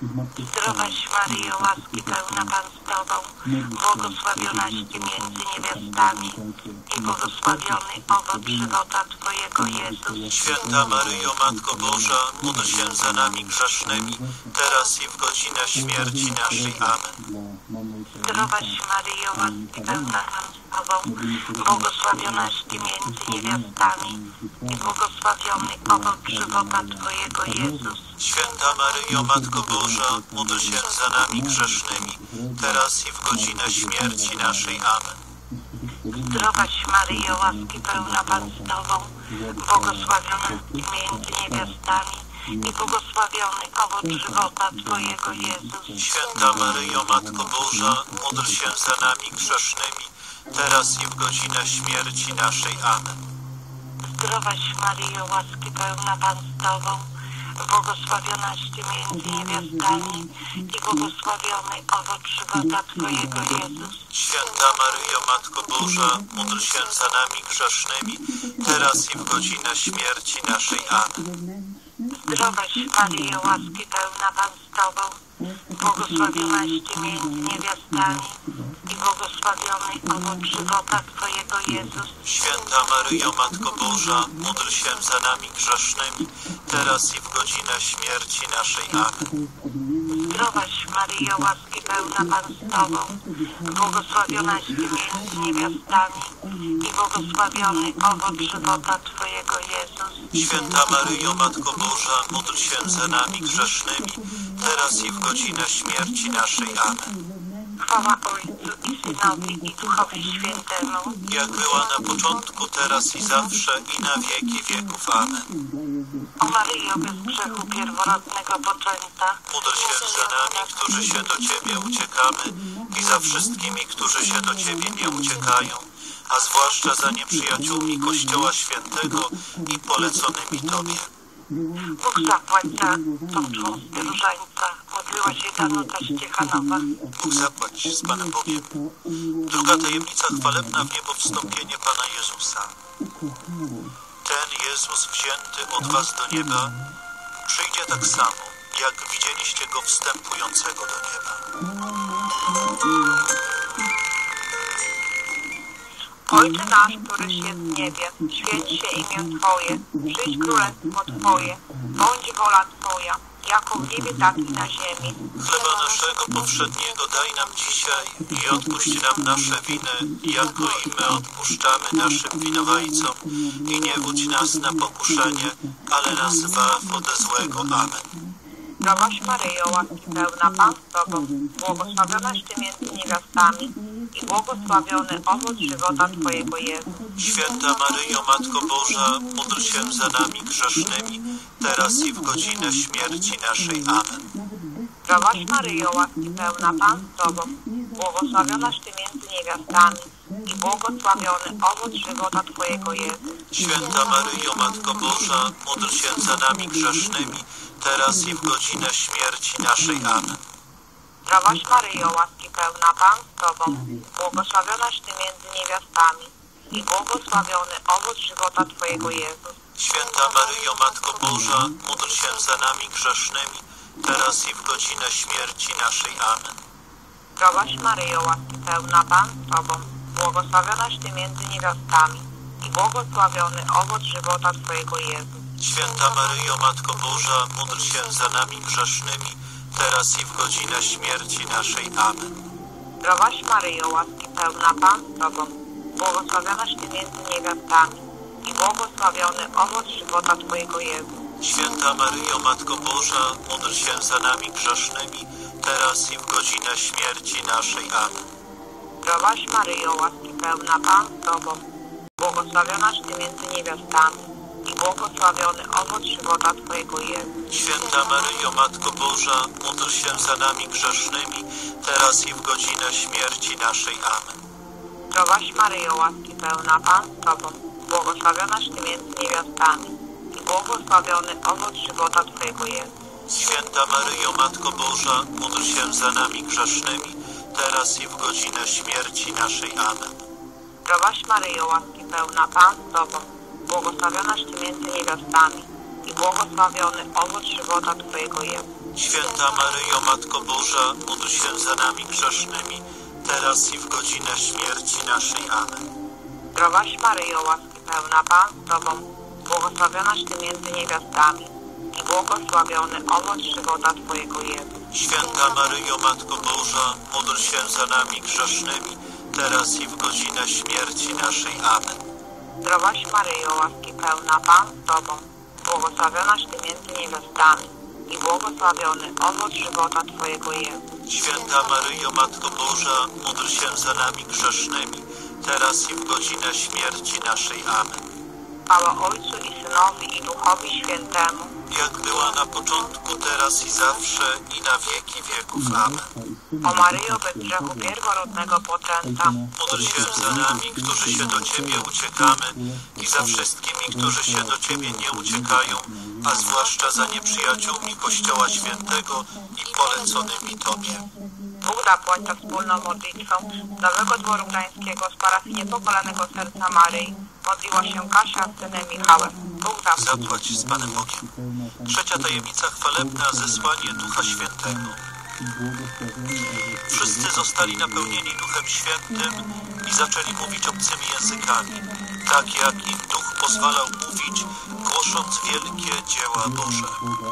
Zdrowaś Maryjo, łaski pełna, Pan z Tobą, błogosławionaś Ty między niewiastami i błogosławiony owoc żywota Twojego, Jezus. Święta Maryjo, Matko Boża, módl się za nami grzesznymi, teraz i w godzinę śmierci naszej. Amen. Zdrowaś Maryjo, łaski pełna, Pan z Tobą, błogosławionaś Ty między niewiastami i błogosławiony owoc żywota Twojego, Jezus. Święta Maryjo, Matko Boża, módl się za nami grzesznymi, teraz i w godzinę śmierci naszej. Amen. Zdrowaś Maryjo, łaski pełna, Pan z Tobą, błogosławionaś Ty między niewiastami i błogosławiony owoc żywota Twojego, Jezus. Święta Maryjo, Matko Boża, módl się za nami grzesznymi, teraz i w godzinę śmierci naszej. Amen. Zdrowaś Maryjo, łaski pełna, Pan z Tobą, błogosławionaś Ty między niewiastami i błogosławiony owoc żywota Twojego, Jezus. Święta Maryjo, Matko Boża, módl się za nami grzesznymi, teraz i w godzinę śmierci naszej. Amen. Zdrowaś Maryjo, łaski pełna, Pan z Tobą, błogosławionaś Ty między niewiastami i błogosławiony owoc żywota Twojego, Jezus. Święta Maryjo, Matko Boża, módl się za nami grzesznymi, teraz i w godzinę śmierci naszej. Amen. Zdrowaś Maryjo, łaski pełna, Pan z Tobą, błogosławionaś Ty między niewiastami i błogosławiony owoc żywota Twojego, Jezus. Święta Maryjo, Matko Boża, módl się za nami grzesznymi, teraz i w godzinę śmierci naszej. Amen. Chwała Ojcu i Synowi i Duchowi Świętemu, jak była na początku, teraz i zawsze, i na wieki wieków. Amen. O Maryjo, bez grzechu pierworodnego poczęta, módl się za nami, którzy się do Ciebie uciekamy, i za wszystkimi, którzy się do Ciebie nie uciekają, a zwłaszcza za nieprzyjaciółmi Kościoła Świętego i poleconymi Tobie. Bóg zapłać za tą cząstkę różańca, modliła się Danuta Ściechanowa. Bóg zapłać z Panem Bogiem. Druga tajemnica chwalebna w niebo wstąpienie Pana Jezusa. Ten Jezus wzięty od was do nieba przyjdzie tak samo, jak widzieliście Go wstępującego do nieba. Ojcze nasz, któryś jest w niebie, święć się imię Twoje, przyjdź królestwo Twoje, bądź wola Twoja, jako w niebie, tak i na ziemi. Chleba naszego powszedniego daj nam dzisiaj i odpuść nam nasze winy, jako i my odpuszczamy naszym winowajcom. I nie wódź nas na pokuszenie, ale nas zbaw ode złego. Amen. Zdrowaś Maryjo, łaski pełna, Pan z Tobą, błogosławionaś Ty między niewiastami i błogosławiony owoc żywota Twojego, Jezus. Święta Maryjo, Matko Boża, módl się za nami grzesznymi, teraz i w godzinę śmierci naszej. Amen. Zdrowaś Maryjo, łaski pełna, Pan z Tobą, błogosławionaś Ty między niewiastami i błogosławiony owoc żywota Twojego, Jezus. Święta Maryjo, Matko Boża, módl się za nami grzesznymi, teraz i w godzinę śmierci naszej. Amen. Zdrowaś Maryjo, łaski pełna, Pan z Tobą, błogosławionaś Ty między niewiastami i błogosławiony owoc żywota Twojego, Jezus. Święta Maryjo, Matko Boża, módl się za nami grzesznymi, teraz i w godzinę śmierci naszej. Amen. Zdrowaś Maryjo, łaski pełna, Pan z Tobą, błogosławionaś Ty między niewiastami i błogosławiony owoc żywota Twojego, Jezus. Święta Maryjo, Matko Boża, módl się za nami grzesznymi, teraz i w godzinę śmierci naszej. Amen. Zdrowaś Maryjo, łaski pełna, Pan z Tobą, błogosławionaś Ty między niewiastami i błogosławiony owoc żywota Twojego, Jezus. Święta Maryjo, Matko Boża, módl się za nami grzesznymi, teraz i w godzinę śmierci naszej. Amen. Zdrowaś Maryjo, łaski pełna, Pan z Tobą, błogosławionaś Ty między niewiastami i błogosławiony owoc żywota Twojego, Jezus. Święta Maryjo, Matko Boża, módl się za nami grzesznymi, teraz i w godzinę śmierci naszej. Amen. Zdrowaś Maryjo, łaski pełna, Pan z Tobą, błogosławionaś Ty między niewiastami i błogosławiony owoc żywota Twojego, Jezus. Święta Maryjo, Matko Boża, módl się za nami grzesznymi, teraz i w godzinę śmierci naszej. Amen. Zdrowaś Maryjo, łaski pełna, Pan z Tobą, błogosławionaś Ty między niewiastami i błogosławiony owoc żywota Twojego, Jezus. Święta Maryjo, Matko Boża, módl się za nami grzesznymi, teraz i w godzinę śmierci naszej. Amen. Zdrowaś Maryjo, łaski pełna, Pan z Tobą, błogosławionaś Ty między niewiastami i błogosławiony owoc żywota Twojego, Jezus. Święta Maryjo, Matko Boża, módl się za nami grzesznymi, teraz i w godzinę śmierci naszej. Amen. Zdrowaś Maryjo, łaski pełna, Pan z Tobą, błogosławionaś Ty między niewiastami i błogosławiony owoc żywota Twojego, Jezus. Święta Maryjo, Matko Boża, módl się za nami grzesznymi, teraz i w godzinę śmierci naszej. Amen. Chwała Ojcu i Synowi Synowi i Duchowi Świętemu, jak była na początku, teraz i zawsze, i na wieki wieków. Amen. o Maryjo bez grzechu pierworodnego poczęta, Módl się za nami, którzy się do Ciebie uciekamy i za wszystkimi, którzy się do Ciebie nie uciekają, a zwłaszcza za nieprzyjaciółmi Kościoła Świętego i poleconymi Tobie. Bóg zapłać za wspólną modlitwą Nowego Dworu Gdańskiego z parafii Niepokalanego Serca Maryi. Modliła się Kasia z synem Michałem. Bóg zapłać. Zapłać z Panem Bogiem. Trzecia tajemnica chwalebna, zesłanie Ducha Świętego. Wszyscy zostali napełnieni Duchem Świętym i zaczęli mówić obcymi językami, tak jak im Duch pozwalał mówić, głosząc wielkie dzieła Boże.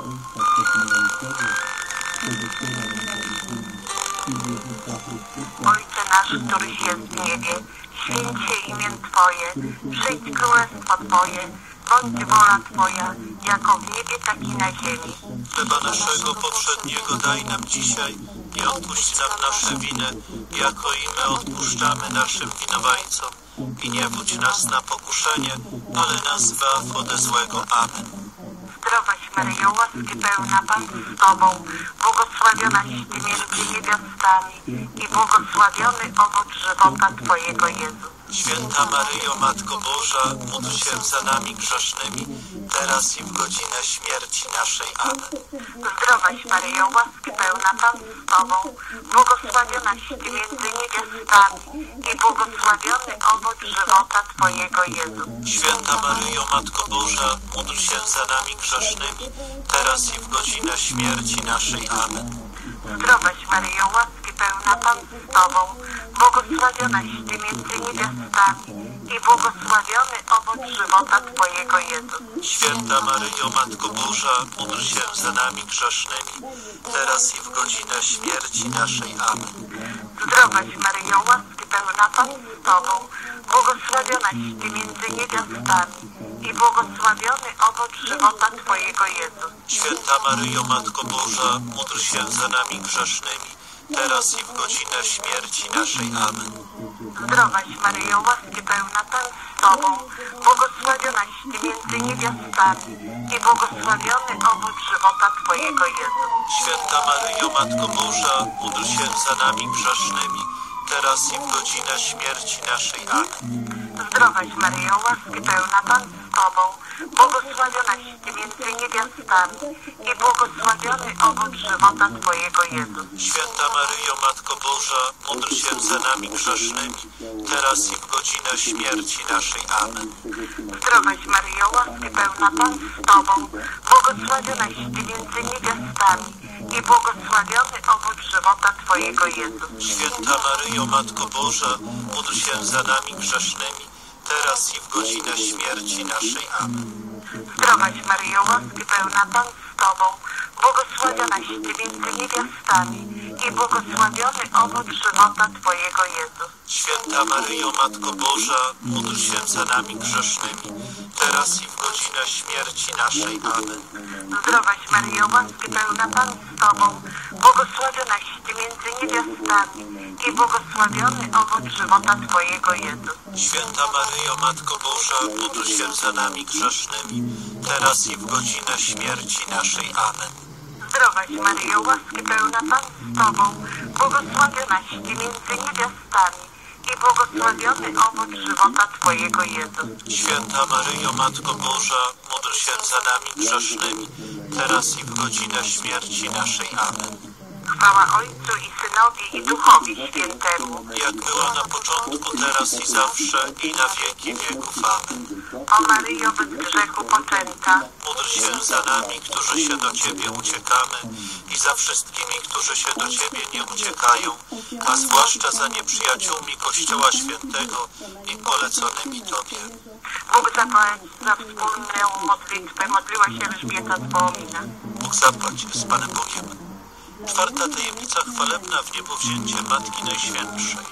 Ojcze nasz, któryś jest w niebie, święć się imię Twoje, przyjdź królestwo Twoje, bądź wola Twoja, jako w niebie, tak i na ziemi. Chleba naszego powszedniego daj nam dzisiaj i odpuść nam nasze winy, jako i my odpuszczamy naszym winowajcom. I nie wódź nas na pokuszenie, ale nas zbaw ode złego. Amen. Zdrowaś Maryjo, łaski pełna, Pan z Tobą, błogosławionaś Ty między niewiastami i błogosławiony owoc żywota Twojego Jezus. Święta Maryjo, Matko Boża, módl się za nami grzesznymi, teraz i w godzinę śmierci naszej. Amen. Zdrowaś Maryjo, łaski pełna, Pan z Tobą, błogosławionaś Ty między niewiastami i błogosławiony owoc żywota Twojego Jezus. Święta Maryjo, Matko Boża, módl się za nami grzesznymi, teraz i w godzinę śmierci naszej. Amen. Zdrowaś Maryjo, łaski pełna, Pan z Tobą, błogosławionaś Ty między niewiastami i błogosławiony owoc żywota Twojego Jezus. Święta Maryjo, Matko Boża, módl się za nami grzesznymi, teraz i w godzinę śmierci naszej. Amen. Zdrowaś Maryjo, łaski pełna, Pan z Tobą, błogosławionaś Ty między niewiastami i błogosławiony owoc żywota Twojego Jezus. Święta Maryjo, Matko Boża, módl się za nami grzesznymi, teraz i w godzinę śmierci naszej. Amen. Zdrowaś Maryjo, łaski pełna, Pan z Tobą, błogosławionaś Ty między niewiastami i błogosławiony owoc żywota Twojego Jezus. Święta Maryjo, Matko Boża, módl się za nami grzesznymi, teraz i w godzinę śmierci naszej. Amen. Zdrowaś Maryjo, łaski pełna, Pan z Tobą, błogosławionaś Ty między niewiastami i błogosławiony owoc żywota Twojego Jezus. Święta Maryjo, Matko Boża, módl się za nami grzesznymi, teraz i w godzinę śmierci naszej. Amen. Zdrowaś Maryjo, łaski pełna, Pan z Tobą, błogosławionaś Ty między niewiastami i błogosławiony owoc żywota Twojego Jezus. Święta Maryjo, Matko Boża, módl się za nami grzesznymi, teraz i w godzinę śmierci naszej. Amen. Zdrowaś Maryjo, łaski pełna, Pan z Tobą, błogosławionaś Ty między niewiastami i błogosławiony owoc żywota Twojego Jezus. Święta Maryjo, Matko Boża, módl się za nami grzesznymi, teraz i w godzinę śmierci naszej. Amen. Zdrowaś Maryjo, łaski pełna, Pan z Tobą, błogosławionaś Ty między niewiastami i błogosławiony owoc żywota Twojego Jezus. Święta Maryjo, Matko Boża, módl się za nami grzesznymi, teraz i w godzinę śmierci naszej. Amen. Zdrowaś Maryjo, łaski pełna, Pan z Tobą, błogosławionaś Ty między niewiastami i błogosławiony owoc żywota Twojego Jezus. Święta Maryjo, Matko Boża, módl się za nami grzesznymi, teraz i w godzinę śmierci naszej. Amen. Chwała Ojcu i Synowi i Duchowi Świętemu, jak była na początku, teraz i zawsze, i na wieki wieków. Amen. o Maryjo bez grzechu poczęta, módl się za nami, którzy się do Ciebie uciekamy i za wszystkimi, którzy się do Ciebie nie uciekają, a zwłaszcza za nieprzyjaciółmi Kościoła Świętego i poleconymi Tobie. Bóg zapłać za wspólną modlitwę, modliła się Elżbieta z Wołomina. Bóg zapłać z Panem Bogiem. Czwarta tajemnica chwalebna, wniebowzięcie Matki Najświętszej.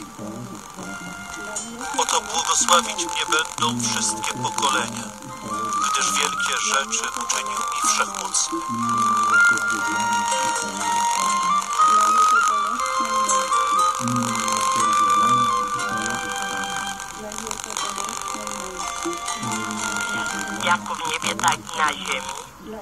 Oto błogosławić mnie będą wszystkie pokolenia, gdyż wielkie rzeczy uczynił mi Wszechmocny. Jakub nie niebie, tak i na ziemi.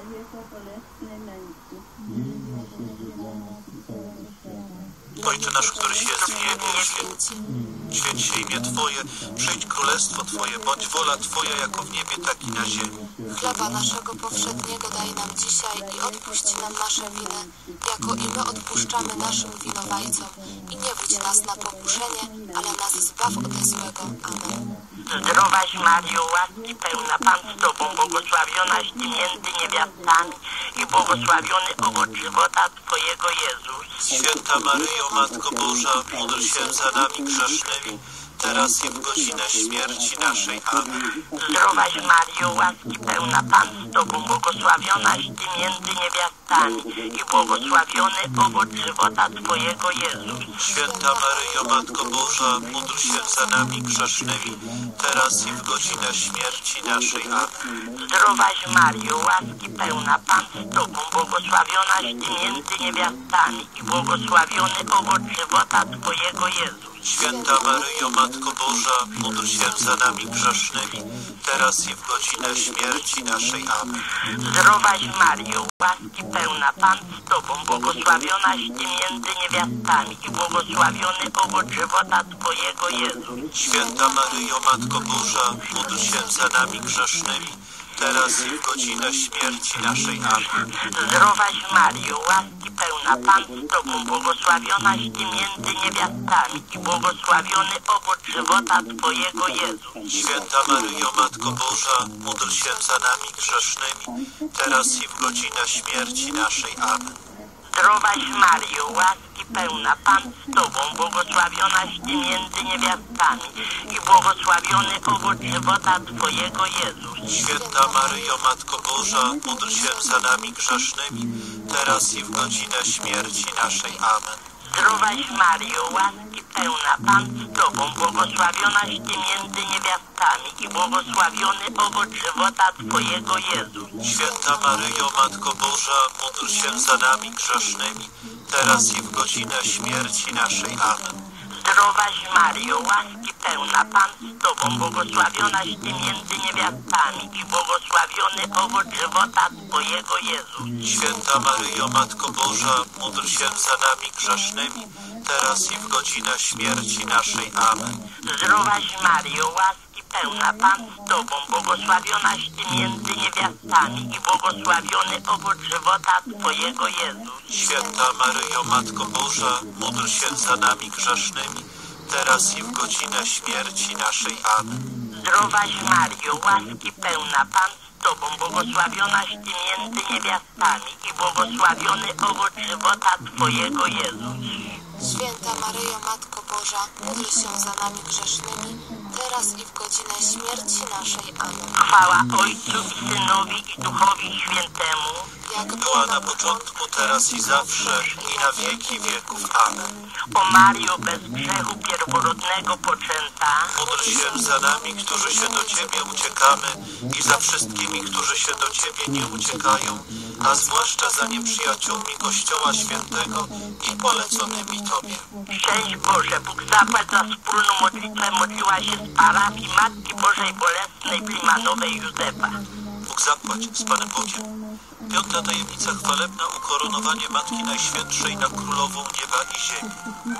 Ojcze nasz, któryś jest w niebie, święć, święć się imię Twoje, przyjdź królestwo Twoje, bądź wola Twoja jako w niebie, tak i na ziemi. Chleba naszego powszedniego daj nam dzisiaj i odpuść nam nasze winy, jako i my odpuszczamy naszym winowajcom. I nie wódź nas na pokuszenie, ale nas zbaw ode złego. Amen. Zdrowaś Maryjo, łaski pełna, Pan z Tobą, błogosławionaś Ty między niewiastami i błogosławiony owoc żywota Twojego, Jezus. Święta Maryjo, Matko Boża, módl się za nami grzesznymi, teraz i w godzinę śmierci naszej. Amen. Zdrowaś Maryjo, łaski pełna, Pan z Tobą, błogosławionaś Ty między niewiastami i błogosławiony owoc żywota Twojego, Jezus. Święta Maryjo, Matko Boża, módl się za nami grzesznymi, teraz i w godzinę śmierci naszej. Amen. Zdrowaś Maryjo, łaski pełna, Pan z Tobą, błogosławionaś Ty między niewiastami i błogosławiony owoc żywota Twojego, Jezus. Święta Maryjo, Matko Boża, módl się za nami grzesznymi, teraz i w godzinę śmierci naszej. Amen. Zdrowaś Maryjo, łaski pełna, Pan z Tobą, błogosławionaś Ty między niewiastami i błogosławiony owoc żywota Twojego, Jezus. Święta Maryjo, Matko Boża, módl się za nami grzesznymi, teraz i w godzinę śmierci naszej. Amen. Zdrowaś Maryjo, łaski pełna, Pan z Tobą, błogosławionaś Ty między niewiastami i błogosławiony owoc żywota Twojego, Jezus. Święta Maryjo, Matko Boża, módl się za nami grzesznymi, teraz i w godzinę śmierci naszej. Amen. Zdrowaś Maryjo, łaski pełna, Pan z Tobą, błogosławionaś Ty między niewiastami i błogosławiony owoc żywota Twojego, Jezus. Święta Maryjo, Matko Boża, módl się za nami grzesznymi, teraz i w godzinę śmierci naszej. Amen. Zdrowaś Maryjo, łaski pełna, Pan z Tobą, błogosławionaś Ty między niewiastami i błogosławiony owoc żywota Twojego, Jezus. Święta Maryjo, Matko Boża, módl się za nami grzesznymi, teraz i w godzinę śmierci naszej. Amen. Zdrowaś Maryjo, łaski pełna, Pan z Tobą, błogosławionaś Ty między niewiastami i błogosławiony owoc żywota Twojego, Jezus. Święta Maryjo, Matko Boża, módl się za nami grzesznymi, teraz i w godzinę śmierci naszej. Amen. Zdrowaś Maryjo, łaski pełna, Pan z Tobą, błogosławionaś Ty między niewiastami i błogosławiony owoc żywota Twojego, Jezus. Święta Maryjo, Matko Boża, módl się za nami grzesznymi, teraz i w godzinę śmierci naszej. Amen. Zdrowaś Maryjo, łaski pełna, Pan z Tobą, błogosławionaś Ty między niewiastami i błogosławiony owoc żywota Twojego, Jezus. Święta Maryjo, Matko Boża, módl się za nami grzesznymi, teraz i w godzinę śmierci naszej. Amen. Chwała Ojcu i Synowi i Duchowi Świętemu, jak była na początku, teraz i zawsze, i na wieki wieków. Amen. O Maryjo, bez grzechu pierworodnego poczęta, módl się za nami, którzy się do Ciebie uciekamy, i za wszystkimi, którzy się do Ciebie nie uciekają, a zwłaszcza za nieprzyjaciółmi Kościoła Świętego i poleconymi Tobie. Szczęść Boże, Bóg zapłać za wspólną modlitwę modliła się z parafii Matki Bożej Bolesnej Blimanowej Józefa. Bóg zapłać z Panem Bogiem. Piąta tajemnica chwalebna, ukoronowanie Matki Najświętszej na Królową Nieba i Ziemi.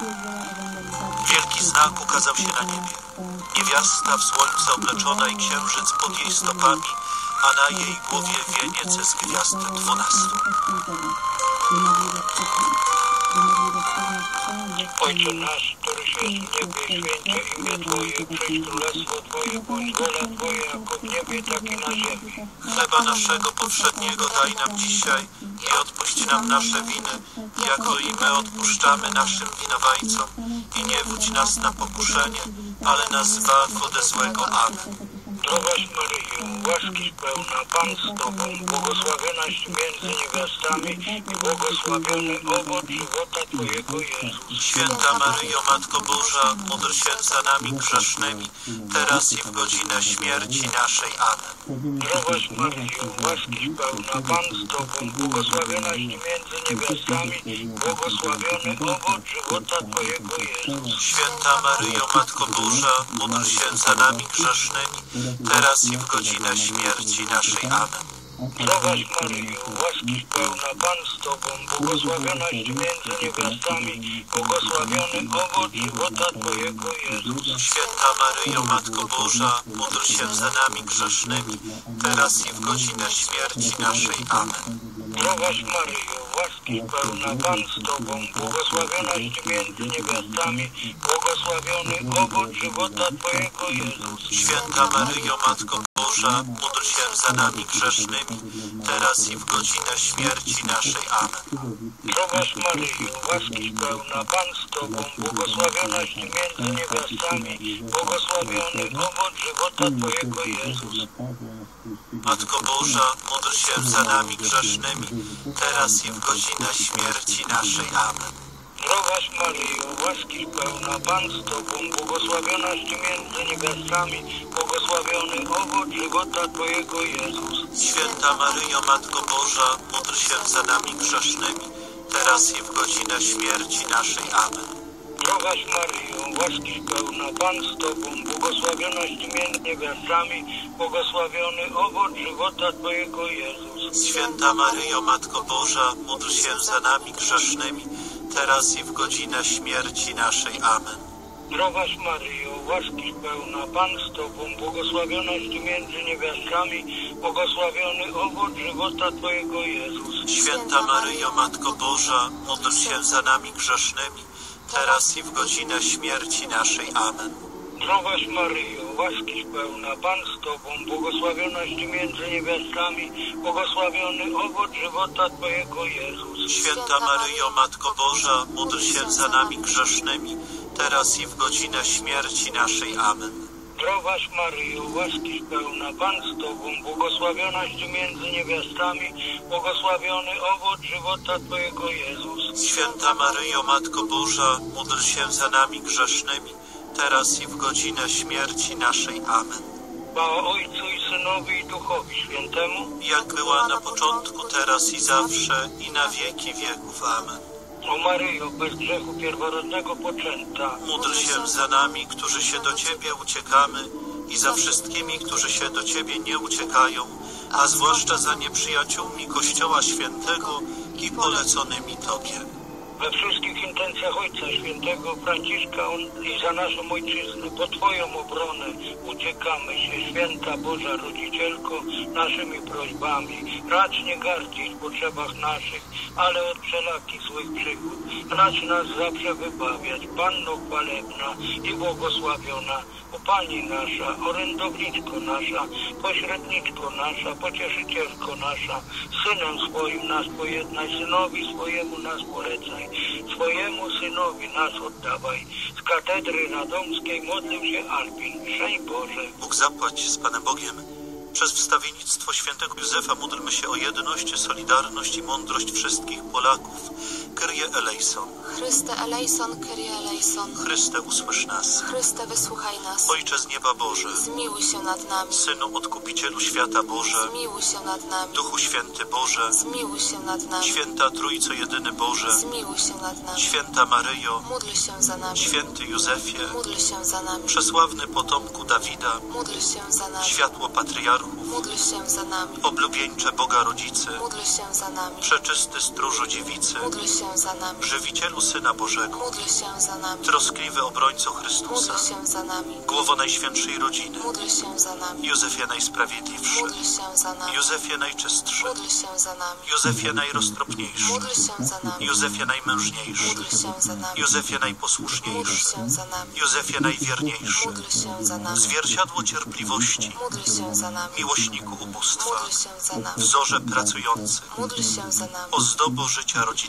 Wielki znak ukazał się na niebie. Niewiasta w słońce obleczona i księżyc pod jej stopami, a na jej głowie wieniec z gwiazd dwunastu. Ojcze nasz, któryś jest w niebie, święcie imię Twoje, przyjdź królestwo Twoje, bądź wola Twoja, jako w niebie, tak i na ziemi. Chleba naszego powszedniego daj nam dzisiaj i odpuść nam nasze winy, jako i my odpuszczamy naszym winowajcom. I nie wódź nas na pokuszenie, ale nas zbaw ode złego. Amen. Zdrowaś Maryjo, łaski pełna, Pan z Tobą, błogosławiona błogosławionaś między niewiastami i błogosławiony owoc żywota Twojego Jezus. Święta Maryjo, Matko Boża, módl się za nami grzesznymi, teraz i w godzinę śmierci naszej. Amen. Zdrowaś Maryjo, łaskiś pełna, Pan z Tobą, błogosławionaś między niewiastami, błogosławiony owoc żywota Twojego Jezus. Święta Maryjo, Matko Boża, módl się za nami grzesznymi, teraz i w godzinę śmierci naszej. Amen. Zdrowaś Maryjo, łaskiś pełna, Pan z Tobą, błogosławionaś między niewiastami, błogosławiony owoc żywota Twojego Jezus. Święta Maryjo, Matko Boża, módl się za nami grzesznymi, teraz i w godzinę śmierci naszej. Amen. Zdrowaś Maryjo, łaskiś pełna, Pan z Tobą, błogosławionaś między niewiastami, błogosławiony owoc żywota Twojego Jezus. Święta Maryjo, Matko Boża, módl się za nami grzesznymi, teraz i w godzinę śmierci naszej. Amen. Zdrowaś Maryjo, łaskiś pełna, Pan z Tobą, błogosławionaś między niewiastami, błogosławiony owoc żywota Twojego Jezus. Matko Boża, módl się za nami grzesznymi, teraz i w godzinę śmierci naszej. Amen. Zdrowaś Maryjo, łaskiś pełna, Pan z Tobą, błogosławionaś między niewiastami, błogosławiony owoc żywota Twojego Jezus. Święta Maryjo, Matko Boża, módl się za nami grzesznymi, teraz i w godzinę śmierci naszej. Amen. Zdrowaś Maryjo, łaskiś pełna, Pan z Tobą, błogosławionaś między niewiastami, błogosławiony owoc żywota Twojego Jezus. Święta Maryjo, Matko Boża, módl się za nami grzesznymi, teraz i w godzinę śmierci naszej. Amen. Zdrowaś Maryjo, łaskiś pełna, Pan z Tobą, błogosławionaś między niewiastami, błogosławiony owoc żywota Twojego Jezus. Święta Maryjo, Matko Boża, módl się za nami grzesznymi, teraz i w godzinę śmierci naszej. Amen. Zdrowaś Maryjo, łaskiś pełna, Pan z Tobą, błogosławionaś między niewiastami, błogosławiony owoc żywota Twojego Jezus. Święta Maryjo, Matko Boża, módl się za nami grzesznymi, teraz i w godzinę śmierci naszej. Amen. Zdrowaś Maryjo, łaskiś pełna, Pan z Tobą, błogosławionaś między niewiastami, błogosławiony owoc żywota Twojego Jezus. Święta Maryjo, Matko Boża, módl się za nami grzesznymi, teraz i w godzinę śmierci naszej. Amen. Chwała Ojcu i Synowi i Duchowi Świętemu, jak była na początku, teraz i zawsze, i na wieki wieków. Amen. O Maryjo, bez grzechu pierworodnego poczęta, módl się za nami, którzy się do Ciebie uciekamy, i za wszystkimi, którzy się do Ciebie nie uciekają, a zwłaszcza za nieprzyjaciółmi Kościoła Świętego i poleconymi Tobie. We wszystkich intencjach Ojca Świętego Franciszka i za naszą Ojczyznę, po Twoją obronę uciekamy się, Święta Boża Rodzicielko, naszymi prośbami. Racz nie gardzić w potrzebach naszych, ale od wszelakich złych przygód. Racz nas zawsze wybawiać, Panno chwalebna i błogosławiona, o Pani nasza, orędowniczko nasza, pośredniczko nasza, pocieszycielko nasza, Synem swoim nas pojednaj, Synowi swojemu nas polecaj. Swojemu Synowi nas oddawaj. Z katedry radomskiej modlił się Albin. Szczęść Boże. Bóg zapłać z Panem Bogiem. Przez wstawiennictwo świętego Józefa módlmy się o jedność, solidarność i mądrość wszystkich Polaków. Kyrie eleison. Chryste eleison, Kyrie eleison. Chryste, usłysz nas. Chryste, wysłuchaj nas. Ojcze z nieba Boże, zmiłuj się nad nami. Synu Odkupicielu świata Boże, zmiłuj się nad nami. Duchu Święty Boże, zmiłuj się nad nami. Święta Trójco Jedyny Boże, zmiłuj się nad nami. Święta Maryjo, módl się za nami. Święty Józefie, módl się za nami. Przesławny potomku Dawida, módl się za nami. Światło patriarchów, módl się za nami. Oblubieńcze Boga Rodzicy, módl się za nami. Przeczysty Stróżu Dziewicy, módl się za nami. Żywicielu Syna Bożego, módl się za nami. Troskliwy obrońco Chrystusa, módl się za nami. Głowo Najświętszej Rodziny, módl się za nami. Józefie Najsprawiedliwszy, módl się za nami. Józefie Najczystszy, módl się za nami. Józefie Najroztropniejszy, módl się za nami. Józefie Najmężniejszy, módl się za nami. Józefie módl Najposłuszniejszy, się za nami. Józefie Najwierniejszy, módl się za nami. Zwierciadło cierpliwości, módl się za nami. miłośniku ubóstwa, módl się za nami. wzorze pracujący, módl się za nami. ozdobo życia rodzinnego,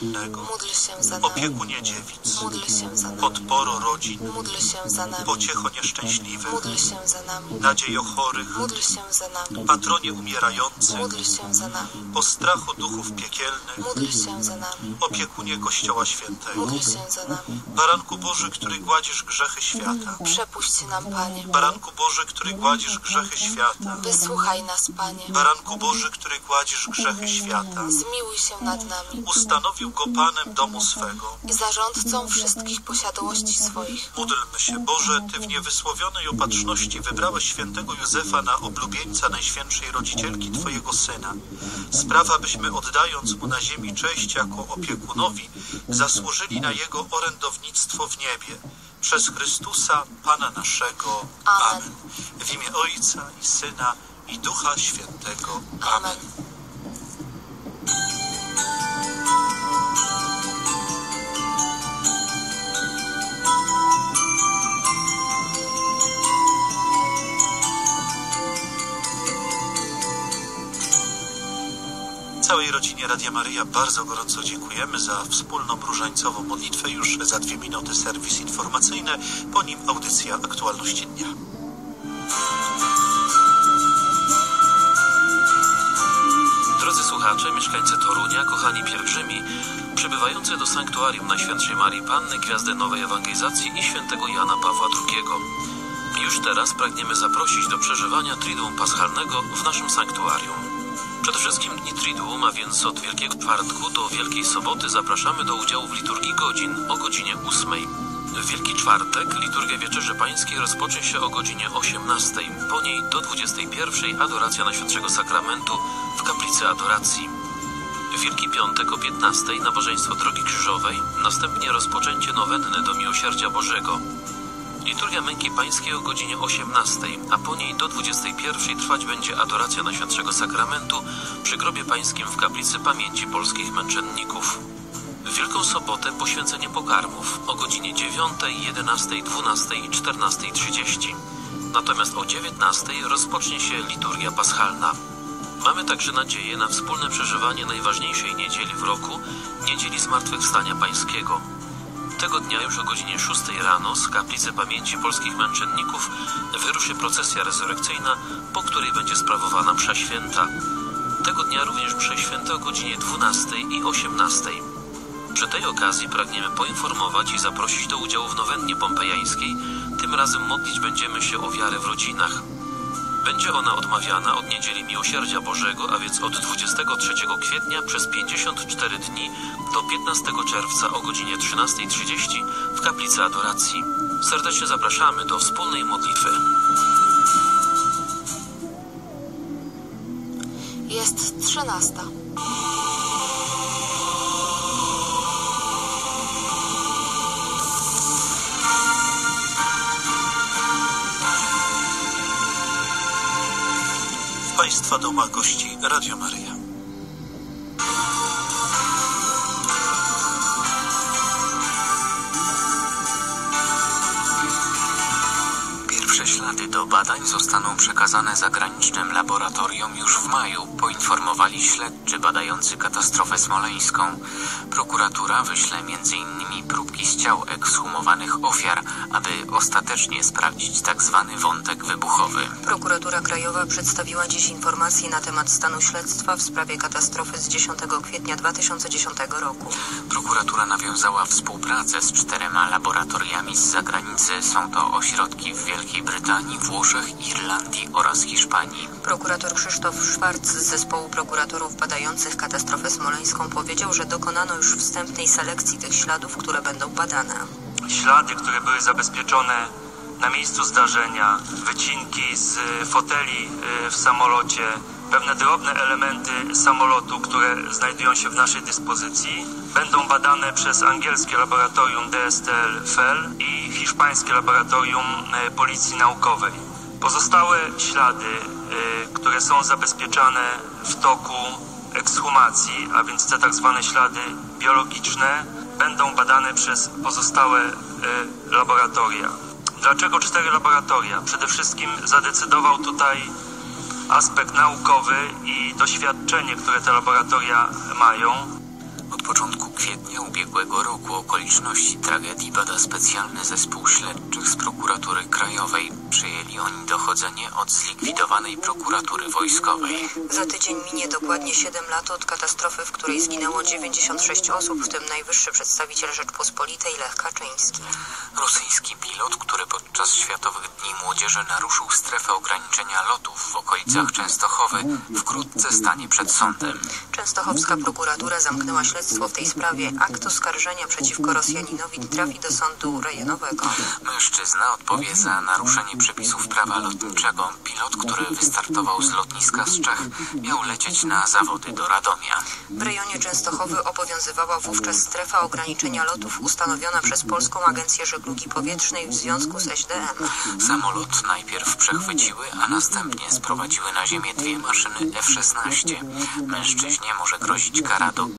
Módl się za nami. Opiekunie dziewic. Módl się za nami. Podporo rodzin. Módl się za nami. Pociecho nieszczęśliwych. Módl się za nami. Nadziejo chorych. Módl się za nami. Patronie umierających. Módl się za nami. Postrachu duchów piekielnych. Módl się za nami. Opiekunie Kościoła Świętego. Módl się za nami. Baranku Boży, który gładzisz grzechy świata. Przepuść nam, Panie. Baranku Boży, który gładzisz grzechy świata. Wysłuchaj nas, Panie. Baranku Boży, który gładzisz grzechy świata. Zmiłuj się nad nami. Ustanowił go Panem domu swego i zarządcą wszystkich posiadłości swoich. Módlmy się, Boże, Ty w niewysłowionej opatrzności wybrałeś świętego Józefa na oblubieńca Najświętszej Rodzicielki Twojego Syna. Spraw, abyśmy oddając Mu na ziemi cześć jako opiekunowi, zasłużyli na Jego orędownictwo w niebie. Przez Chrystusa, Pana naszego. Amen. Amen. W imię Ojca i Syna i Ducha Świętego. Amen. Amen. Całej rodzinie Radia Maryja bardzo gorąco dziękujemy za wspólną różańcową modlitwę. Już za dwie minuty serwis informacyjny, po nim audycja Aktualności Dnia. Drodzy słuchacze, mieszkańcy Torunia, kochani pielgrzymi, przybywający do sanktuarium Najświętszej Marii Panny, Gwiazdy Nowej Ewangelizacji i świętego Jana Pawła drugiego. Już teraz pragniemy zaprosić do przeżywania Triduum Paschalnego w naszym sanktuarium. Przede wszystkim dni Triduum, a więc od Wielkiego Czwartku do Wielkiej Soboty zapraszamy do udziału w liturgii godzin o godzinie ósmej. W Wielki Czwartek liturgia Wieczerzy Pańskiej rozpocznie się o godzinie osiemnastej. Po niej do dwudziestej pierwszej adoracja Najświętszego Sakramentu w Kaplicy Adoracji. W Wielki Piątek o piętnastej nabożeństwo Drogi Krzyżowej, następnie rozpoczęcie nowenny do Miłosierdzia Bożego. Liturgia Męki Pańskiej o godzinie osiemnastej, a po niej do dwudziestej pierwszej trwać będzie adoracja Najświętszego Sakramentu przy Grobie Pańskim w Kaplicy Pamięci Polskich Męczenników. W Wielką Sobotę poświęcenie pokarmów o godzinie dziewiątej, jedenastej, dwunastej i czternastej trzydzieści. Natomiast o dziewiętnastej rozpocznie się liturgia paschalna. Mamy także nadzieję na wspólne przeżywanie najważniejszej niedzieli w roku, Niedzieli Zmartwychwstania Pańskiego. Tego dnia już o godzinie szóstej rano z Kaplicy Pamięci Polskich Męczenników wyruszy procesja rezurekcyjna, po której będzie sprawowana msza święta. Tego dnia również msze święte o godzinie dwunastej i osiemnastej. Przy tej okazji pragniemy poinformować i zaprosić do udziału w nowennie pompejańskiej. Tym razem modlić będziemy się o wiarę w rodzinach. Będzie ona odmawiana od Niedzieli Miłosierdzia Bożego, a więc od dwudziestego trzeciego kwietnia przez pięćdziesiąt cztery dni do piętnastego czerwca o godzinie trzynastej trzydzieści w Kaplicy Adoracji. Serdecznie zapraszamy do wspólnej modlitwy. Jest trzynasta. W Państwa domach gości Radio Maryja. Pierwsze ślady do badań zostaną przekazane zagranicznym laboratoriom już w maju, poinformowali śledczy badający katastrofę smoleńską. Prokuratura wyśle między innymi próbki z ciał ekshumowanych ofiar, aby ostatecznie sprawdzić tzw. wątek wybuchowy. Prokuratura Krajowa przedstawiła dziś informacje na temat stanu śledztwa w sprawie katastrofy z dziesiątego kwietnia dwa tysiące dziesiątego roku. Prokuratura nawiązała współpracę z czterema laboratoriami z zagranicy. Są to ośrodki w Wielkiej Brytanii, Włoszech, Irlandii oraz Hiszpanii. Prokurator Krzysztof Szwarc z zespołu prokuratorów badających katastrofę smoleńską powiedział, że dokonano już wstępnej selekcji tych śladów, które będą badane. Ślady, które były zabezpieczone na miejscu zdarzenia, wycinki z foteli w samolocie, pewne drobne elementy samolotu, które znajdują się w naszej dyspozycji, będą badane przez angielskie laboratorium D S T L F E L i hiszpańskie laboratorium Policji Naukowej. Pozostałe ślady, które są zabezpieczane w toku ekshumacji, a więc te tak zwane ślady biologiczne, będą badane przez pozostałe laboratoria. Dlaczego cztery laboratoria? Przede wszystkim zadecydował tutaj aspekt naukowy i doświadczenie, które te laboratoria mają. Od początku kwietnia ubiegłego roku okoliczności tragedii bada specjalny zespół śledczych z prokuratury krajowej. Przyjęli oni dochodzenie od zlikwidowanej prokuratury wojskowej. Za tydzień minie dokładnie siedem lat od katastrofy, w której zginęło dziewięćdziesiąt sześć osób, w tym najwyższy przedstawiciel Rzeczpospolitej Lech Kaczyński. Rosyjski pilot, który podczas Światowych Dni Młodzieży naruszył strefę ograniczenia lotów w okolicach Częstochowy, wkrótce stanie przed sądem. Częstochowska prokuratura zamknęła śledztwo w tej sprawie. Akt oskarżenia przeciwko Rosjaninowi trafi do sądu rejonowego. Mężczyzna odpowie za naruszenie przepisów prawa lotniczego. Pilot, który wystartował z lotniska z Czech, miał lecieć na zawody do Radomia. W rejonie Częstochowy obowiązywała wówczas strefa ograniczenia lotów ustanowiona przez Polską Agencję Żeglugi Powietrznej w związku z S D M. Samolot najpierw przechwyciły, a następnie sprowadziły na ziemię dwie maszyny F szesnaście. Mężczyźnie może grozić kara do